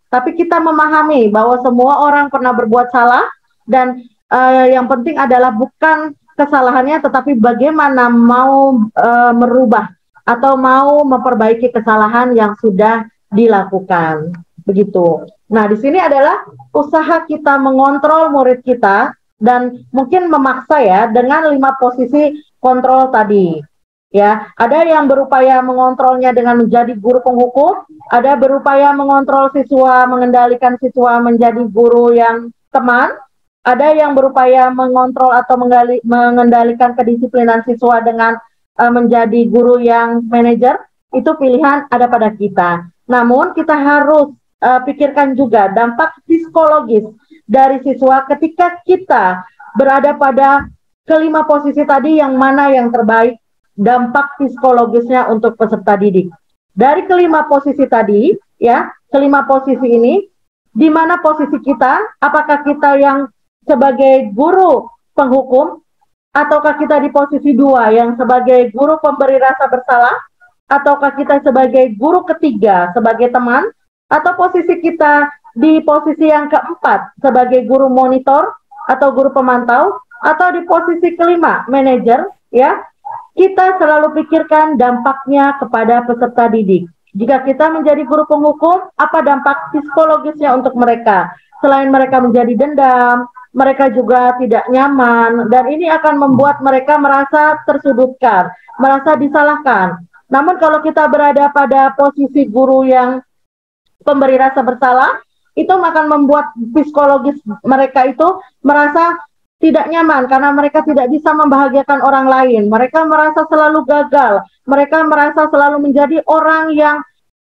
tapi kita memahami bahwa semua orang pernah berbuat salah dan uh, yang penting adalah bukan kesalahannya, tetapi bagaimana mau uh, merubah atau mau memperbaiki kesalahan yang sudah dilakukan. Begitu. Nah, di sini adalah usaha kita mengontrol murid kita dan mungkin memaksa ya dengan lima posisi kontrol tadi. Ya, ada yang berupaya mengontrolnya dengan menjadi guru penghukum, ada berupaya mengontrol siswa, mengendalikan siswa menjadi guru yang teman, ada yang berupaya mengontrol atau menggali, mengendalikan kedisiplinan siswa dengan uh, menjadi guru yang manajer. Itu pilihan ada pada kita. Namun kita harus uh, pikirkan juga dampak psikologis dari siswa ketika kita berada pada kelima posisi tadi, yang mana yang terbaik dampak psikologisnya untuk peserta didik. Dari kelima posisi tadi, ya, kelima posisi ini, di mana posisi kita? Apakah kita yang sebagai guru penghukum, ataukah kita di posisi dua yang sebagai guru pemberi rasa bersalah, ataukah kita sebagai guru ketiga sebagai teman, atau posisi kita di posisi yang keempat sebagai guru monitor atau guru pemantau, atau di posisi kelima manajer, ya? Kita selalu pikirkan dampaknya kepada peserta didik. Jika kita menjadi guru penghukum, apa dampak psikologisnya untuk mereka? Selain mereka menjadi dendam, mereka juga tidak nyaman, dan ini akan membuat mereka merasa tersudutkan, merasa disalahkan. Namun kalau kita berada pada posisi guru yang pemberi rasa bersalah, itu akan membuat psikologis mereka itu merasa tidak nyaman karena mereka tidak bisa membahagiakan orang lain. Mereka merasa selalu gagal. Mereka merasa selalu menjadi orang yang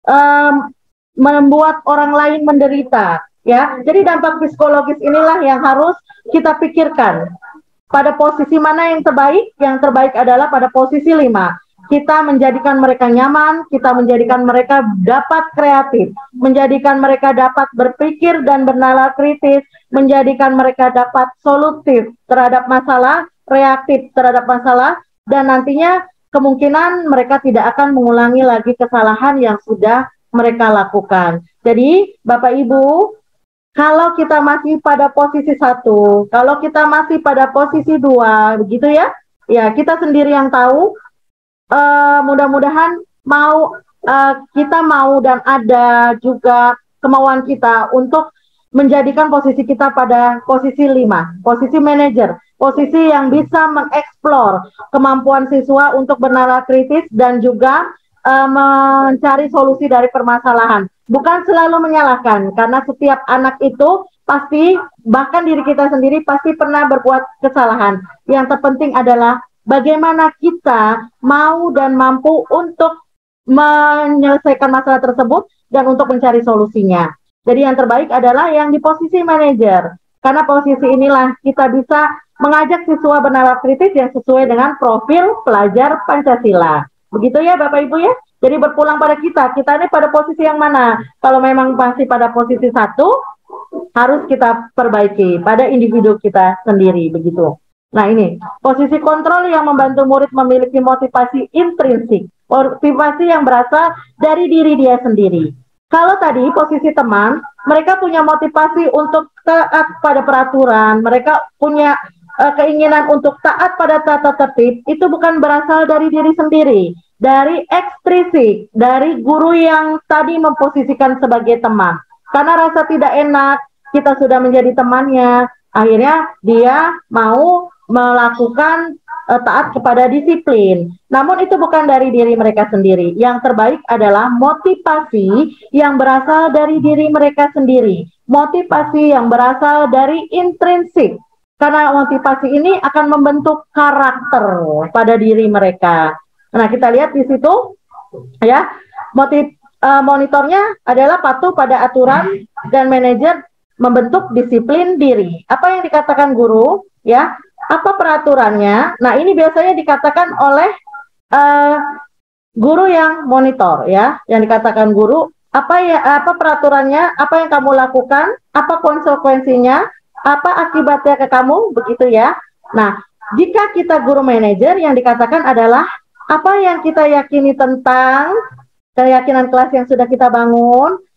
um, membuat orang lain menderita. Ya, jadi dampak psikologis inilah yang harus kita pikirkan. Pada posisi mana yang terbaik? Yang terbaik adalah pada posisi lima. Kita menjadikan mereka nyaman, kita menjadikan mereka dapat kreatif, menjadikan mereka dapat berpikir dan bernalar kritis, menjadikan mereka dapat solutif terhadap masalah, reaktif terhadap masalah, dan nantinya kemungkinan mereka tidak akan mengulangi lagi kesalahan yang sudah mereka lakukan. Jadi, Bapak Ibu, kalau kita masih pada posisi satu, kalau kita masih pada posisi dua, begitu ya, ya kita sendiri yang tahu. Uh, mudah-mudahan mau uh, kita mau dan ada juga kemauan kita untuk menjadikan posisi kita pada posisi lima, posisi manajer, posisi yang bisa mengeksplor kemampuan siswa untuk bernalar kritis dan juga uh, mencari solusi dari permasalahan. Bukan selalu menyalahkan, karena setiap anak itu pasti, bahkan diri kita sendiri pasti pernah berbuat kesalahan. Yang terpenting adalah bagaimana kita mau dan mampu untuk menyelesaikan masalah tersebut dan untuk mencari solusinya. Jadi yang terbaik adalah yang di posisi manajer. Karena posisi inilah kita bisa mengajak siswa bernalar kritis yang sesuai dengan profil pelajar Pancasila. Begitu ya Bapak Ibu ya. Jadi berpulang pada kita. Kita ini pada posisi yang mana? Kalau memang masih pada posisi satu, harus kita perbaiki pada individu kita sendiri. Begitu. Nah ini, posisi kontrol yang membantu murid memiliki motivasi intrinsik, motivasi yang berasal dari diri dia sendiri. Kalau tadi posisi teman, mereka punya motivasi untuk taat pada peraturan, mereka punya uh, keinginan untuk taat pada tata tertib, itu bukan berasal dari diri sendiri, dari ekstrisik, dari guru yang tadi memposisikan sebagai teman. Karena rasa tidak enak, kita sudah menjadi temannya, akhirnya dia mau melakukan uh, taat kepada disiplin. Namun itu bukan dari diri mereka sendiri. Yang terbaik adalah motivasi yang berasal dari diri mereka sendiri. Motivasi yang berasal dari intrinsik. Karena motivasi ini akan membentuk karakter pada diri mereka. Nah, kita lihat di situ ya, motif uh, monitornya adalah patuh pada aturan dan manajer membentuk disiplin diri. Apa yang dikatakan guru ya? Apa peraturannya? Nah, ini biasanya dikatakan oleh uh, guru yang monitor ya, yang dikatakan guru, apa ya apa peraturannya, apa yang kamu lakukan, apa konsekuensinya, apa akibatnya ke kamu, begitu ya. Nah, jika kita guru manajer, yang dikatakan adalah apa yang kita yakini tentang keyakinan kelas yang sudah kita bangun,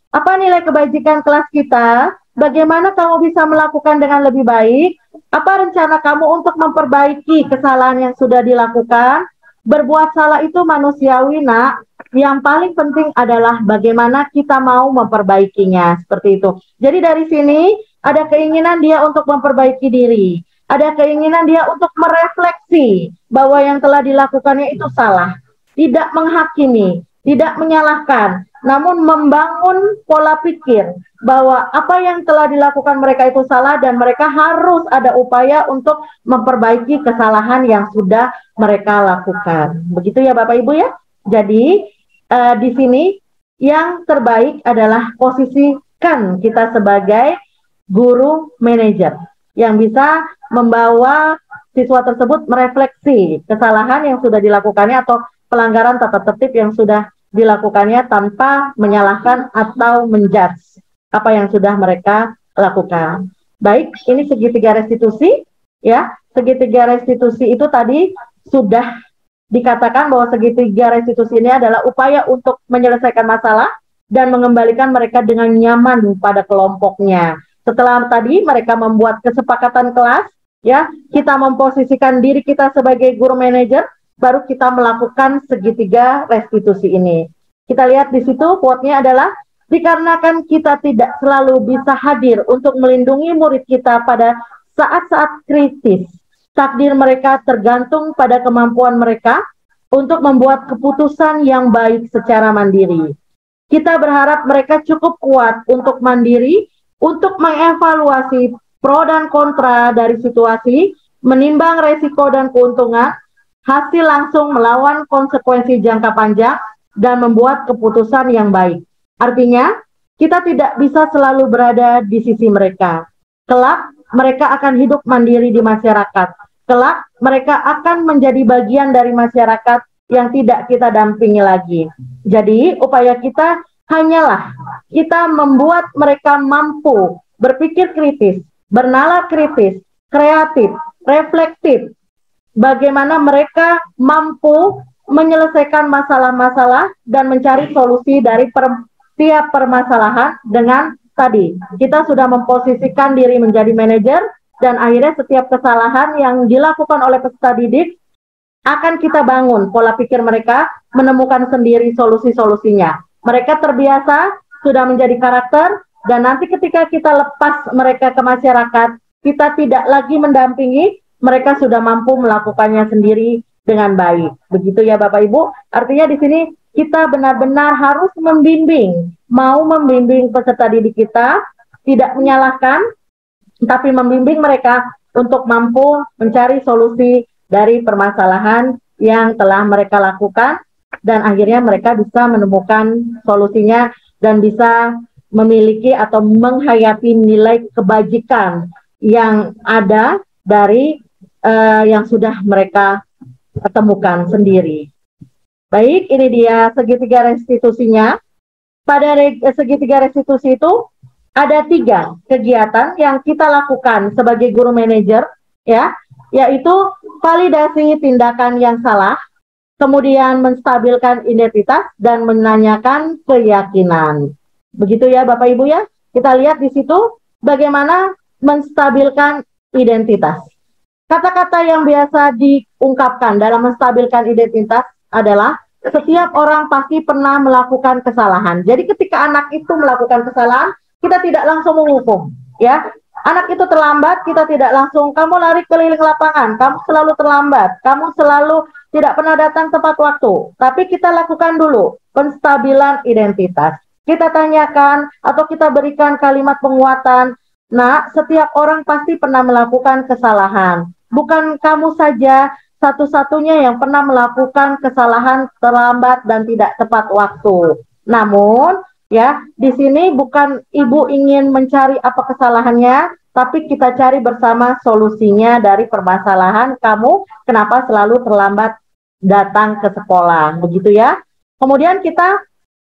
Apa nilai kebajikan kelas kita? Bagaimana kamu bisa melakukan dengan lebih baik? Apa rencana kamu untuk memperbaiki kesalahan yang sudah dilakukan? Berbuat salah itu manusiawi, nak. Yang paling penting adalah bagaimana kita mau memperbaikinya, seperti itu. Jadi dari sini ada keinginan dia untuk memperbaiki diri. Ada keinginan dia untuk merefleksi bahwa yang telah dilakukannya itu salah. Tidak menghakimi, tidak menyalahkan, namun membangun pola pikir bahwa apa yang telah dilakukan mereka itu salah dan mereka harus ada upaya untuk memperbaiki kesalahan yang sudah mereka lakukan. Begitu ya Bapak Ibu ya. Jadi uh, di sini yang terbaik adalah posisikan kita sebagai guru manajer yang bisa membawa siswa tersebut merefleksi kesalahan yang sudah dilakukannya atau pelanggaran tata tertib yang sudah dilakukannya tanpa menyalahkan atau menjudge apa yang sudah mereka lakukan. Baik, ini segitiga restitusi ya. Segitiga restitusi itu tadi sudah dikatakan bahwa segitiga restitusi ini adalah upaya untuk menyelesaikan masalah dan mengembalikan mereka dengan nyaman pada kelompoknya. Setelah tadi mereka membuat kesepakatan kelas, ya, kita memposisikan diri kita sebagai guru manajer, baru kita melakukan segitiga restitusi ini. Kita lihat di situ quote-nya adalah, dikarenakan kita tidak selalu bisa hadir untuk melindungi murid kita pada saat-saat kritis, takdir mereka tergantung pada kemampuan mereka untuk membuat keputusan yang baik secara mandiri. Kita berharap mereka cukup kuat untuk mandiri, untuk mengevaluasi pro dan kontra dari situasi, menimbang resiko dan keuntungan, hasil langsung melawan konsekuensi jangka panjang, dan membuat keputusan yang baik. Artinya, kita tidak bisa selalu berada di sisi mereka. Kelak, mereka akan hidup mandiri di masyarakat. Kelak, mereka akan menjadi bagian dari masyarakat yang tidak kita dampingi lagi. Jadi, upaya kita hanyalah kita membuat mereka mampu berpikir kritis, bernalar kritis, kreatif, reflektif, bagaimana mereka mampu menyelesaikan masalah-masalah dan mencari solusi dari per, tiap permasalahan dengan tadi. Kita sudah memposisikan diri menjadi manajer dan akhirnya setiap kesalahan yang dilakukan oleh peserta didik akan kita bangun pola pikir mereka, menemukan sendiri solusi-solusinya. Mereka terbiasa, sudah menjadi karakter, dan nanti ketika kita lepas mereka ke masyarakat, kita tidak lagi mendampingi, mereka sudah mampu melakukannya sendiri dengan baik. Begitu ya Bapak Ibu. Artinya di sini kita benar-benar harus membimbing, mau membimbing peserta didik kita, tidak menyalahkan, tapi membimbing mereka untuk mampu mencari solusi dari permasalahan yang telah mereka lakukan, dan akhirnya mereka bisa menemukan solusinya dan bisa memiliki atau menghayati nilai kebajikan yang ada dari uh, yang sudah mereka temukan sendiri. Baik, ini dia segitiga restitusinya. Pada re segitiga restitusi itu ada tiga kegiatan yang kita lakukan sebagai guru manajer, ya, yaitu validasi tindakan yang salah, kemudian menstabilkan identitas dan menanyakan keyakinan. Begitu ya Bapak Ibu ya. Kita lihat di situ bagaimana menstabilkan identitas. Kata-kata yang biasa diungkapkan dalam menstabilkan identitas adalah setiap orang pasti pernah melakukan kesalahan. Jadi ketika anak itu melakukan kesalahan, kita tidak langsung menghukum, ya. Anak itu terlambat, kita tidak langsung, kamu lari keliling lapangan, kamu selalu terlambat, kamu selalu tidak pernah datang tepat waktu. Tapi kita lakukan dulu penstabilan identitas. Kita tanyakan atau kita berikan kalimat penguatan. Nah, setiap orang pasti pernah melakukan kesalahan. Bukan kamu saja satu-satunya yang pernah melakukan kesalahan terlambat dan tidak tepat waktu. Namun, ya, di sini bukan ibu ingin mencari apa kesalahannya, tapi kita cari bersama solusinya dari permasalahan kamu kenapa selalu terlambat datang ke sekolah, begitu ya. Kemudian kita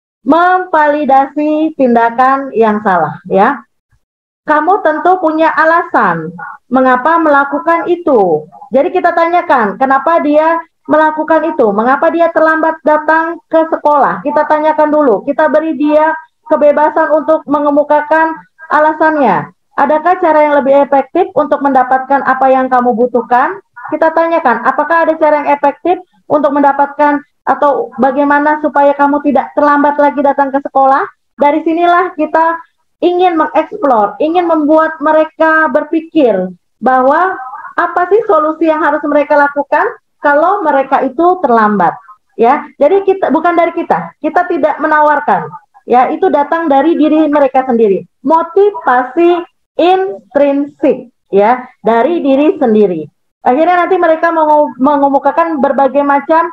memvalidasi tindakan yang salah, ya. Kamu tentu punya alasan mengapa melakukan itu. Jadi kita tanyakan, kenapa dia melakukan itu? Mengapa dia terlambat datang ke sekolah? Kita tanyakan dulu, kita beri dia kebebasan untuk mengemukakan alasannya. Adakah cara yang lebih efektif untuk mendapatkan apa yang kamu butuhkan? Kita tanyakan, apakah ada cara yang efektif untuk mendapatkan atau bagaimana supaya kamu tidak terlambat lagi datang ke sekolah? Dari sinilah kita ingin mengeksplor, ingin membuat mereka berpikir bahwa apa sih solusi yang harus mereka lakukan kalau mereka itu terlambat. Ya, jadi kita bukan dari kita, kita tidak menawarkan. Ya, itu datang dari diri mereka sendiri. Motivasi intrinsik, ya, dari diri sendiri. Akhirnya nanti mereka mengemukakan berbagai macam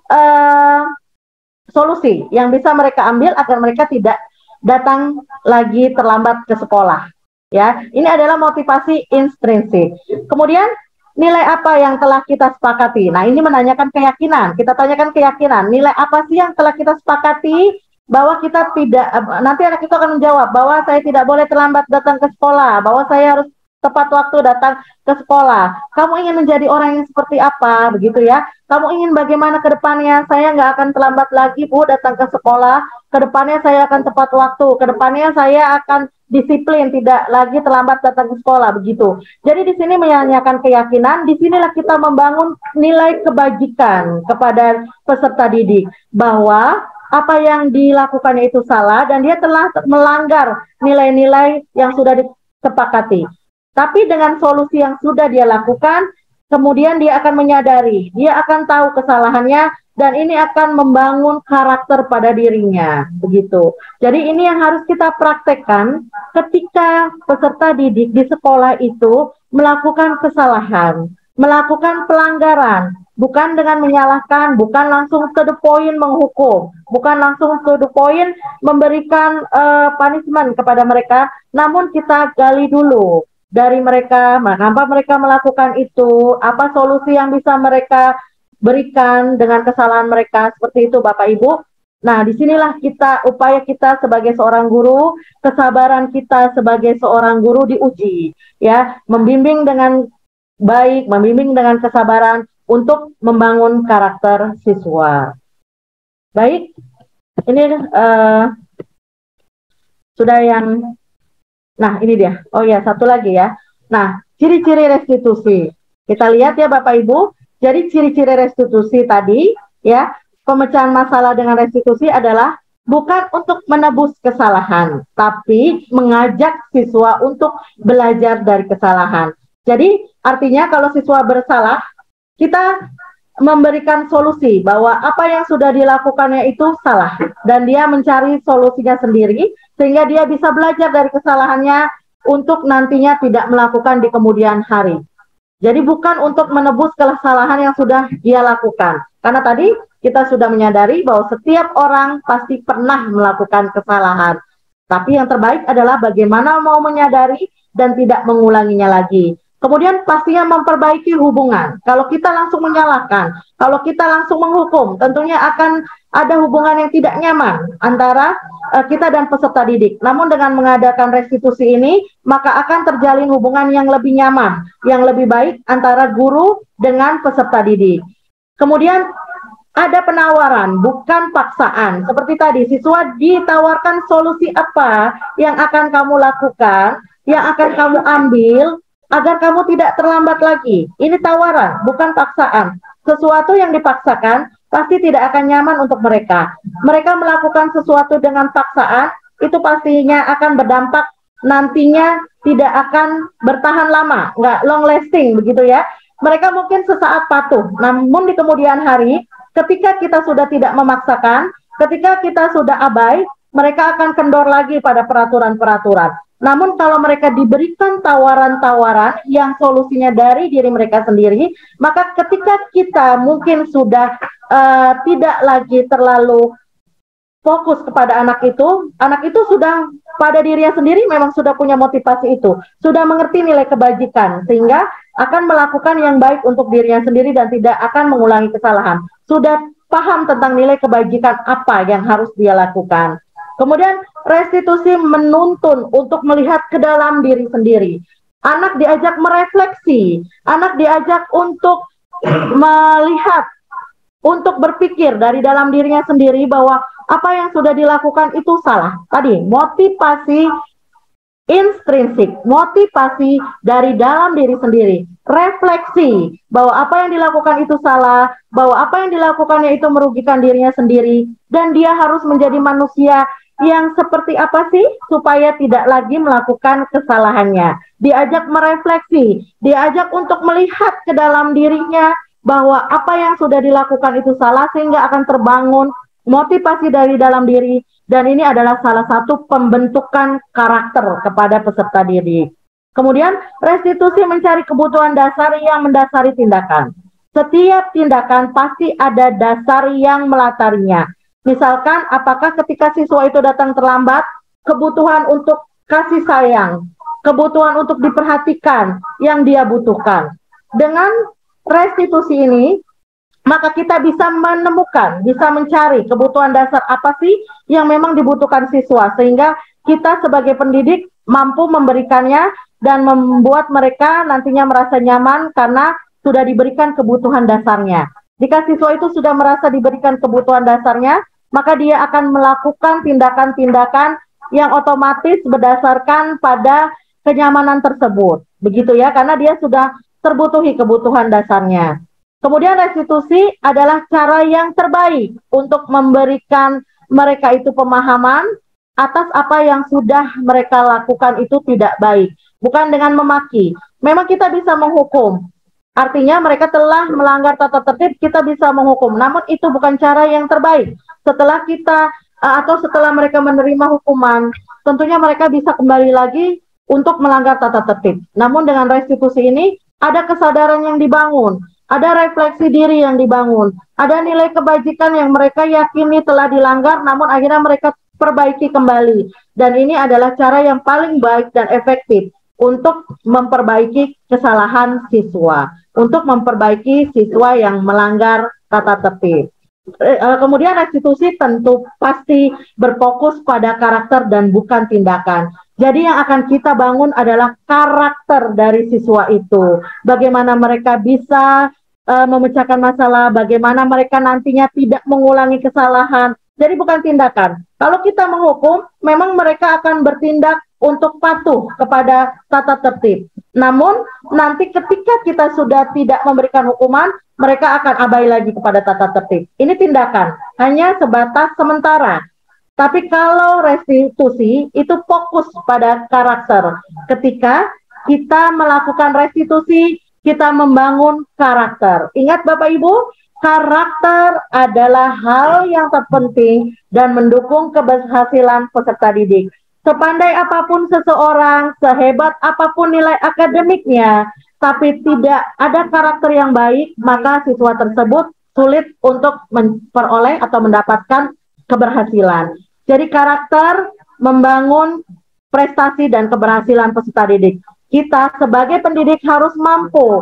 uh, solusi yang bisa mereka ambil agar mereka tidak datang lagi terlambat ke sekolah. Ya, ini adalah motivasi intrinsik. Kemudian nilai apa yang telah kita sepakati? Nah, ini menanyakan keyakinan. Kita tanyakan keyakinan. Nilai apa sih yang telah kita sepakati bahwa kita tidak, nanti anak itu akan menjawab bahwa saya tidak boleh terlambat datang ke sekolah, bahwa saya harus tepat waktu datang ke sekolah. Kamu ingin menjadi orang yang seperti apa, begitu ya? Kamu ingin bagaimana ke depannya? Saya nggak akan terlambat lagi, Bu, datang ke sekolah. Ke depannya saya akan tepat waktu. Ke depannya saya akan disiplin, tidak lagi terlambat datang ke sekolah, begitu. Jadi di sini menanyakan keyakinan, di sinilah kita membangun nilai kebajikan kepada peserta didik, bahwa apa yang dilakukannya itu salah dan dia telah melanggar nilai-nilai yang sudah disepakati. Tapi dengan solusi yang sudah dia lakukan, kemudian dia akan menyadari, dia akan tahu kesalahannya, dan ini akan membangun karakter pada dirinya, begitu. Jadi ini yang harus kita praktekkan ketika peserta didik di sekolah itu melakukan kesalahan, melakukan pelanggaran, bukan dengan menyalahkan, bukan langsung to the point menghukum, bukan langsung to the point memberikan uh, punishment kepada mereka, namun kita gali dulu dari mereka, mengapa mereka melakukan itu, apa solusi yang bisa mereka berikan dengan kesalahan mereka, seperti itu Bapak Ibu. Nah, disinilah kita, upaya kita sebagai seorang guru, kesabaran kita sebagai seorang guru diuji, ya, membimbing dengan baik, membimbing dengan kesabaran untuk membangun karakter siswa. Baik, ini uh, sudah yang Nah, ini dia. Oh ya, satu lagi ya. Nah, ciri-ciri restitusi. Kita lihat ya Bapak Ibu. Jadi ciri-ciri restitusi tadi, ya, pemecahan masalah dengan restitusi adalah bukan untuk menebus kesalahan, tapi mengajak siswa untuk belajar dari kesalahan. Jadi, artinya kalau siswa bersalah, kita memberikan solusi bahwa apa yang sudah dilakukannya itu salah dan dia mencari solusinya sendiri sehingga dia bisa belajar dari kesalahannya untuk nantinya tidak melakukan di kemudian hari. Jadi bukan untuk menebus kesalahan yang sudah dia lakukan, karena tadi kita sudah menyadari bahwa setiap orang pasti pernah melakukan kesalahan, tapi yang terbaik adalah bagaimana mau menyadari dan tidak mengulanginya lagi. Kemudian pastinya memperbaiki hubungan. Kalau kita langsung menyalahkan, kalau kita langsung menghukum, tentunya akan ada hubungan yang tidak nyaman antara uh, kita dan peserta didik. Namun dengan mengadakan restitusi ini, maka akan terjalin hubungan yang lebih nyaman, yang lebih baik antara guru dengan peserta didik. Kemudian ada penawaran, bukan paksaan. Seperti tadi, siswa ditawarkan solusi apa yang akan kamu lakukan, yang akan kamu ambil, agar kamu tidak terlambat lagi. Ini tawaran, bukan paksaan. Sesuatu yang dipaksakan pasti tidak akan nyaman untuk mereka. Mereka melakukan sesuatu dengan paksaan, itu pastinya akan berdampak nantinya tidak akan bertahan lama, nggak long lasting begitu ya. Mereka mungkin sesaat patuh, namun di kemudian hari, ketika kita sudah tidak memaksakan, ketika kita sudah abai, mereka akan kendor lagi pada peraturan-peraturan. Namun kalau mereka diberikan tawaran-tawaran yang solusinya dari diri mereka sendiri, maka ketika kita mungkin sudah uh, tidak lagi terlalu fokus kepada anak itu, anak itu sudah pada dirinya sendiri memang sudah punya motivasi itu, sudah mengerti nilai kebajikan, sehingga akan melakukan yang baik untuk dirinya sendiri dan tidak akan mengulangi kesalahan. Sudah paham tentang nilai kebajikan apa yang harus dia lakukan. Kemudian restitusi menuntun untuk melihat ke dalam diri sendiri. Anak diajak merefleksi, anak diajak untuk melihat untuk berpikir dari dalam dirinya sendiri bahwa apa yang sudah dilakukan itu salah. Tadi motivasi intrinsik, motivasi dari dalam diri sendiri, refleksi bahwa apa yang dilakukan itu salah, bahwa apa yang dilakukannya itu merugikan dirinya sendiri, dan dia harus menjadi manusia yang seperti apa sih supaya tidak lagi melakukan kesalahannya. Diajak merefleksi, diajak untuk melihat ke dalam dirinya bahwa apa yang sudah dilakukan itu salah, sehingga akan terbangun motivasi dari dalam diri, dan ini adalah salah satu pembentukan karakter kepada peserta didik. Kemudian restitusi mencari kebutuhan dasar yang mendasari tindakan. Setiap tindakan pasti ada dasar yang melatarinya. Misalkan apakah ketika siswa itu datang terlambat, kebutuhan untuk kasih sayang, kebutuhan untuk diperhatikan yang dia butuhkan. Dengan restitusi ini, maka kita bisa menemukan, bisa mencari kebutuhan dasar apa sih yang memang dibutuhkan siswa, sehingga kita sebagai pendidik mampu memberikannya dan membuat mereka nantinya merasa nyaman karena sudah diberikan kebutuhan dasarnya. Jika siswa itu sudah merasa diberikan kebutuhan dasarnya, maka dia akan melakukan tindakan-tindakan yang otomatis berdasarkan pada kenyamanan tersebut. Begitu ya, karena dia sudah terbutuhi kebutuhan dasarnya. Kemudian restitusi adalah cara yang terbaik untuk memberikan mereka itu pemahaman atas apa yang sudah mereka lakukan itu tidak baik. Bukan dengan memaki. Memang kita bisa menghukum. Artinya mereka telah melanggar tata tertib, kita bisa menghukum. Namun itu bukan cara yang terbaik. Setelah kita atau setelah mereka menerima hukuman, tentunya mereka bisa kembali lagi untuk melanggar tata tertib. Namun dengan restitusi ini ada kesadaran yang dibangun. Ada refleksi diri yang dibangun, ada nilai kebajikan yang mereka yakini telah dilanggar, namun akhirnya mereka perbaiki kembali. Dan ini adalah cara yang paling baik dan efektif untuk memperbaiki kesalahan siswa, untuk memperbaiki siswa yang melanggar tata tertib. Kemudian restitusi tentu pasti berfokus pada karakter dan bukan tindakan. Jadi yang akan kita bangun adalah karakter dari siswa itu. Bagaimana mereka bisa uh, memecahkan masalah, bagaimana mereka nantinya tidak mengulangi kesalahan. Jadi bukan tindakan. Kalau kita menghukum, memang mereka akan bertindak untuk patuh kepada tata tertib. Namun nanti ketika kita sudah tidak memberikan hukuman, mereka akan abai lagi kepada tata tertib. Ini tindakan, hanya sebatas sementara. Tapi kalau restitusi itu fokus pada karakter. Ketika kita melakukan restitusi, kita membangun karakter. Ingat Bapak Ibu, karakter adalah hal yang terpenting dan mendukung keberhasilan peserta didik. Sepandai apapun seseorang, sehebat apapun nilai akademiknya, tapi tidak ada karakter yang baik, maka siswa tersebut sulit untuk memperoleh atau mendapatkan keberhasilan. Jadi karakter membangun prestasi dan keberhasilan peserta didik. Kita sebagai pendidik harus mampu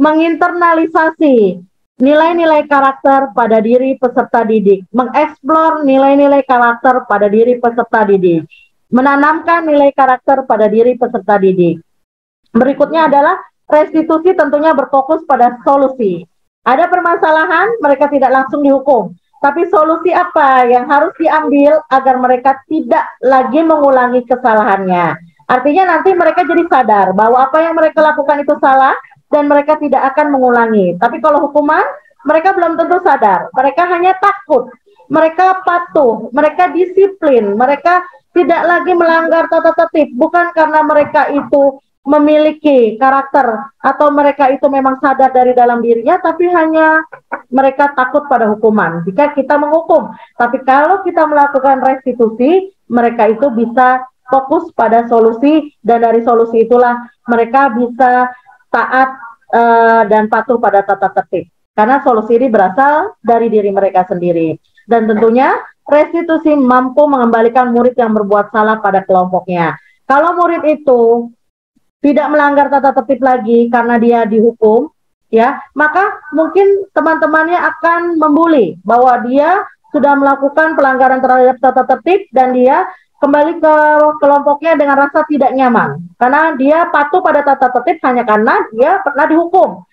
menginternalisasi nilai-nilai karakter pada diri peserta didik, mengeksplor nilai-nilai karakter pada diri peserta didik, menanamkan nilai karakter pada diri peserta didik. Berikutnya adalah restitusi, tentunya berfokus pada solusi. Ada permasalahan, mereka tidak langsung dihukum. Tapi solusi apa yang harus diambil agar mereka tidak lagi mengulangi kesalahannya. Artinya nanti mereka jadi sadar bahwa apa yang mereka lakukan itu salah dan mereka tidak akan mengulangi. Tapi kalau hukuman, mereka belum tentu sadar. Mereka hanya takut, mereka patuh, mereka disiplin, mereka tidak lagi melanggar tata tertib. Bukan karena mereka itu memiliki karakter atau mereka itu memang sadar dari dalam dirinya, tapi hanya mereka takut pada hukuman jika kita menghukum. Tapi kalau kita melakukan restitusi, mereka itu bisa fokus pada solusi, dan dari solusi itulah mereka bisa taat uh, dan patuh pada tata tertib. Karena solusi ini berasal dari diri mereka sendiri. Dan tentunya restitusi mampu mengembalikan murid yang berbuat salah pada kelompoknya. Kalau murid itu tidak melanggar tata tertib lagi karena dia dihukum, ya, maka mungkin teman-temannya akan membuli bahwa dia sudah melakukan pelanggaran terhadap tata tertib dan dia kembali ke kelompoknya dengan rasa tidak nyaman karena dia patuh pada tata tertib hanya karena dia pernah dihukum.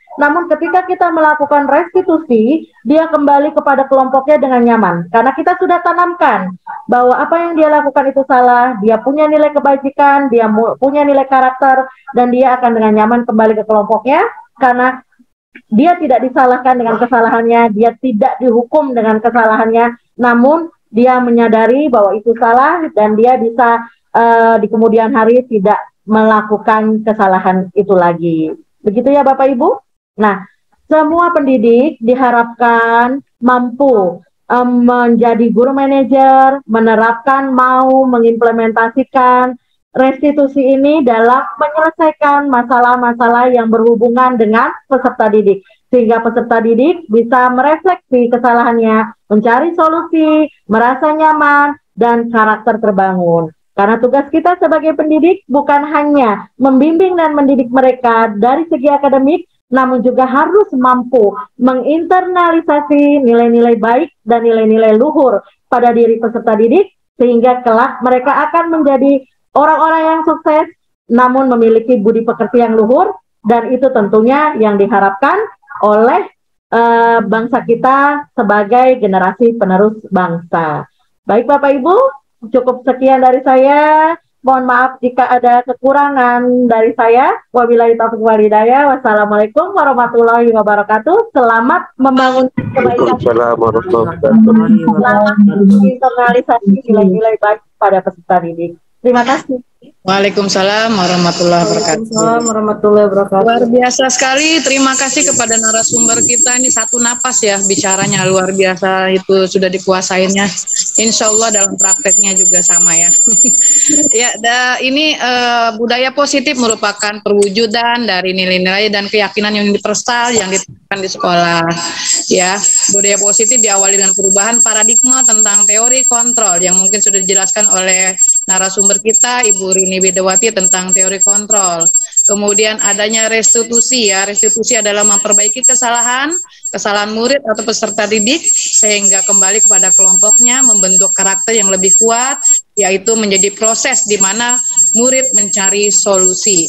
Namun ketika kita melakukan restitusi, dia kembali kepada kelompoknya dengan nyaman. Karena kita sudah tanamkan bahwa apa yang dia lakukan itu salah, dia punya nilai kebajikan, dia punya nilai karakter, dan dia akan dengan nyaman kembali ke kelompoknya, karena dia tidak disalahkan dengan kesalahannya, dia tidak dihukum dengan kesalahannya, namun dia menyadari bahwa itu salah, dan dia bisa uh, di kemudian hari tidak melakukan kesalahan itu lagi. Begitu ya Bapak Ibu? Nah, semua pendidik diharapkan mampu um, menjadi guru manajer, menerapkan, mau mengimplementasikan restitusi ini dalam menyelesaikan masalah-masalah yang berhubungan dengan peserta didik. Sehingga peserta didik bisa merefleksi kesalahannya, mencari solusi, merasa nyaman, dan karakter terbangun. Karena tugas kita sebagai pendidik bukan hanya membimbing dan mendidik mereka dari segi akademik, namun juga harus mampu menginternalisasi nilai-nilai baik dan nilai-nilai luhur pada diri peserta didik, sehingga kelak mereka akan menjadi orang-orang yang sukses, namun memiliki budi pekerti yang luhur, dan itu tentunya yang diharapkan oleh uh, bangsa kita sebagai generasi penerus bangsa. Baik Bapak Ibu, cukup sekian dari saya. Mohon maaf jika ada kekurangan dari saya. Wabillahi taufiq wal hidayah. Wassalamualaikum warahmatullahi wabarakatuh. Selamat membangun kebaikan. Selamat internalisasi nilai-nilai baik pada peserta didik. Terima kasih. Waalaikumsalam warahmatullahi wabarakatuh. Waalaikumsalam warahmatullahi wabarakatuh. Luar biasa sekali. Terima kasih kepada narasumber kita. Ini satu napas ya bicaranya, luar biasa, itu sudah dikuasainya. Insya Allah dalam prakteknya juga sama ya. Ya, da, ini uh, budaya positif merupakan perwujudan dari nilai-nilai dan keyakinan yang universal yang diterapkan di sekolah. Ya, budaya positif diawali dengan perubahan paradigma tentang teori kontrol yang mungkin sudah dijelaskan oleh narasumber kita, Ibu Rini Widawati, tentang teori kontrol. Kemudian adanya restitusi ya, restitusi adalah memperbaiki kesalahan, kesalahan murid atau peserta didik sehingga kembali kepada kelompoknya, membentuk karakter yang lebih kuat, yaitu menjadi proses di mana murid mencari solusi.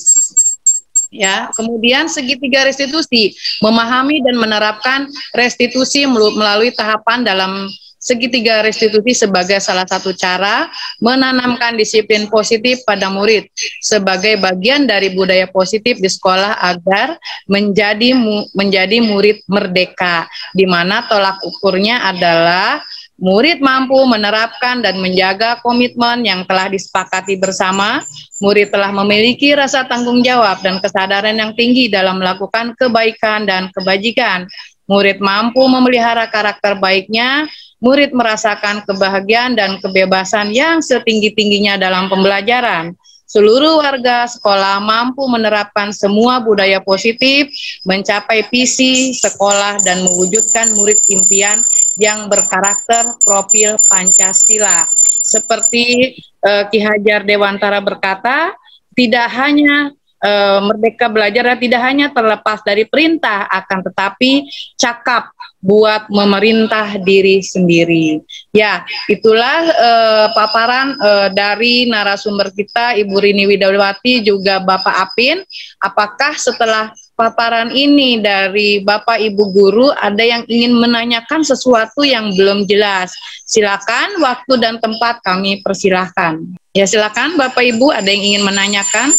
Ya, kemudian segitiga restitusi, memahami dan menerapkan restitusi melalui tahapan dalam segitiga restitusi sebagai salah satu cara menanamkan disiplin positif pada murid sebagai bagian dari budaya positif di sekolah agar menjadi mu, menjadi murid merdeka, di mana tolak ukurnya adalah murid mampu menerapkan dan menjaga komitmen yang telah disepakati bersama. Murid telah memiliki rasa tanggung jawab dan kesadaran yang tinggi dalam melakukan kebaikan dan kebajikan. Murid mampu memelihara karakter baiknya. Murid merasakan kebahagiaan dan kebebasan yang setinggi-tingginya dalam pembelajaran. Seluruh warga sekolah mampu menerapkan semua budaya positif, mencapai visi sekolah dan mewujudkan murid impian yang berkarakter profil Pancasila. Seperti uh, Ki Hajar Dewantara berkata, tidak hanya uh, merdeka belajar tidak hanya terlepas dari perintah, akan tetapi cakap buat memerintah diri sendiri. Ya, itulah uh, paparan uh, dari narasumber kita, Ibu Rini Widawati, juga Bapak Apin. Apakah setelah paparan ini dari Bapak Ibu guru ada yang ingin menanyakan sesuatu yang belum jelas? Silakan, waktu dan tempat kami persilahkan. Ya, silakan Bapak Ibu, ada yang ingin menanyakan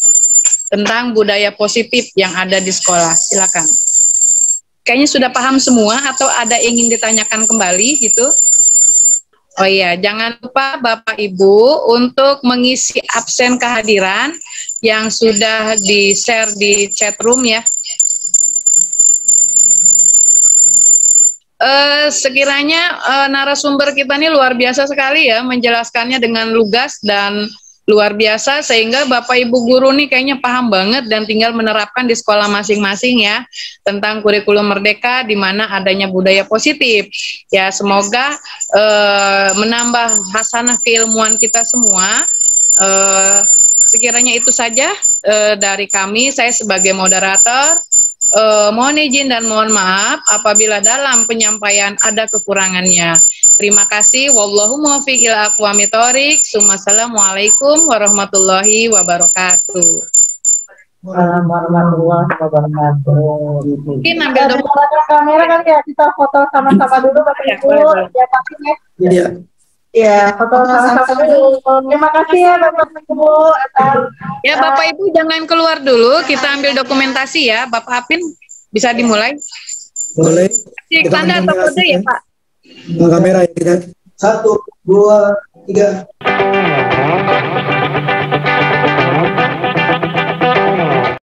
tentang budaya positif yang ada di sekolah. Silakan. Kayaknya sudah paham semua atau ada yang ingin ditanyakan kembali gitu? Oh iya, jangan lupa Bapak Ibu untuk mengisi absen kehadiran yang sudah di-share di chat room ya. Uh, sekiranya uh, narasumber kita ini luar biasa sekali ya, menjelaskannya dengan lugas dan luar biasa, sehingga Bapak Ibu guru nih kayaknya paham banget dan tinggal menerapkan di sekolah masing-masing ya, tentang kurikulum merdeka di mana adanya budaya positif. Ya, semoga uh, menambah hasanah keilmuan kita semua. Uh, sekiranya itu saja uh, dari kami, saya sebagai moderator. Uh, mohon izin dan mohon maaf apabila dalam penyampaian ada kekurangannya. Terima kasih. Wallahu muwaffiq ila aqwamit thoriq. Assalamualaikum warahmatullahi wabarakatuh. Waalaikumsalam warahmatullahi wabarakatuh. Mungkin ambil Kita dong. menggunakan kamera kan ya, kita foto sama-sama dulu Bapak Ya, Ibu. boleh, boleh. Ya, Pak ya. Iya. Ya, foto sama-sama dulu. Terima kasih ya Bapak Ibu atas Ya Bapak Ibu jangan keluar dulu, kita ambil dokumentasi ya. Bapak Apin bisa dimulai. Boleh. Cik Kita tanda atau kode ya menyaksikan. Pak? Kamera ya kita. Satu, dua, tiga.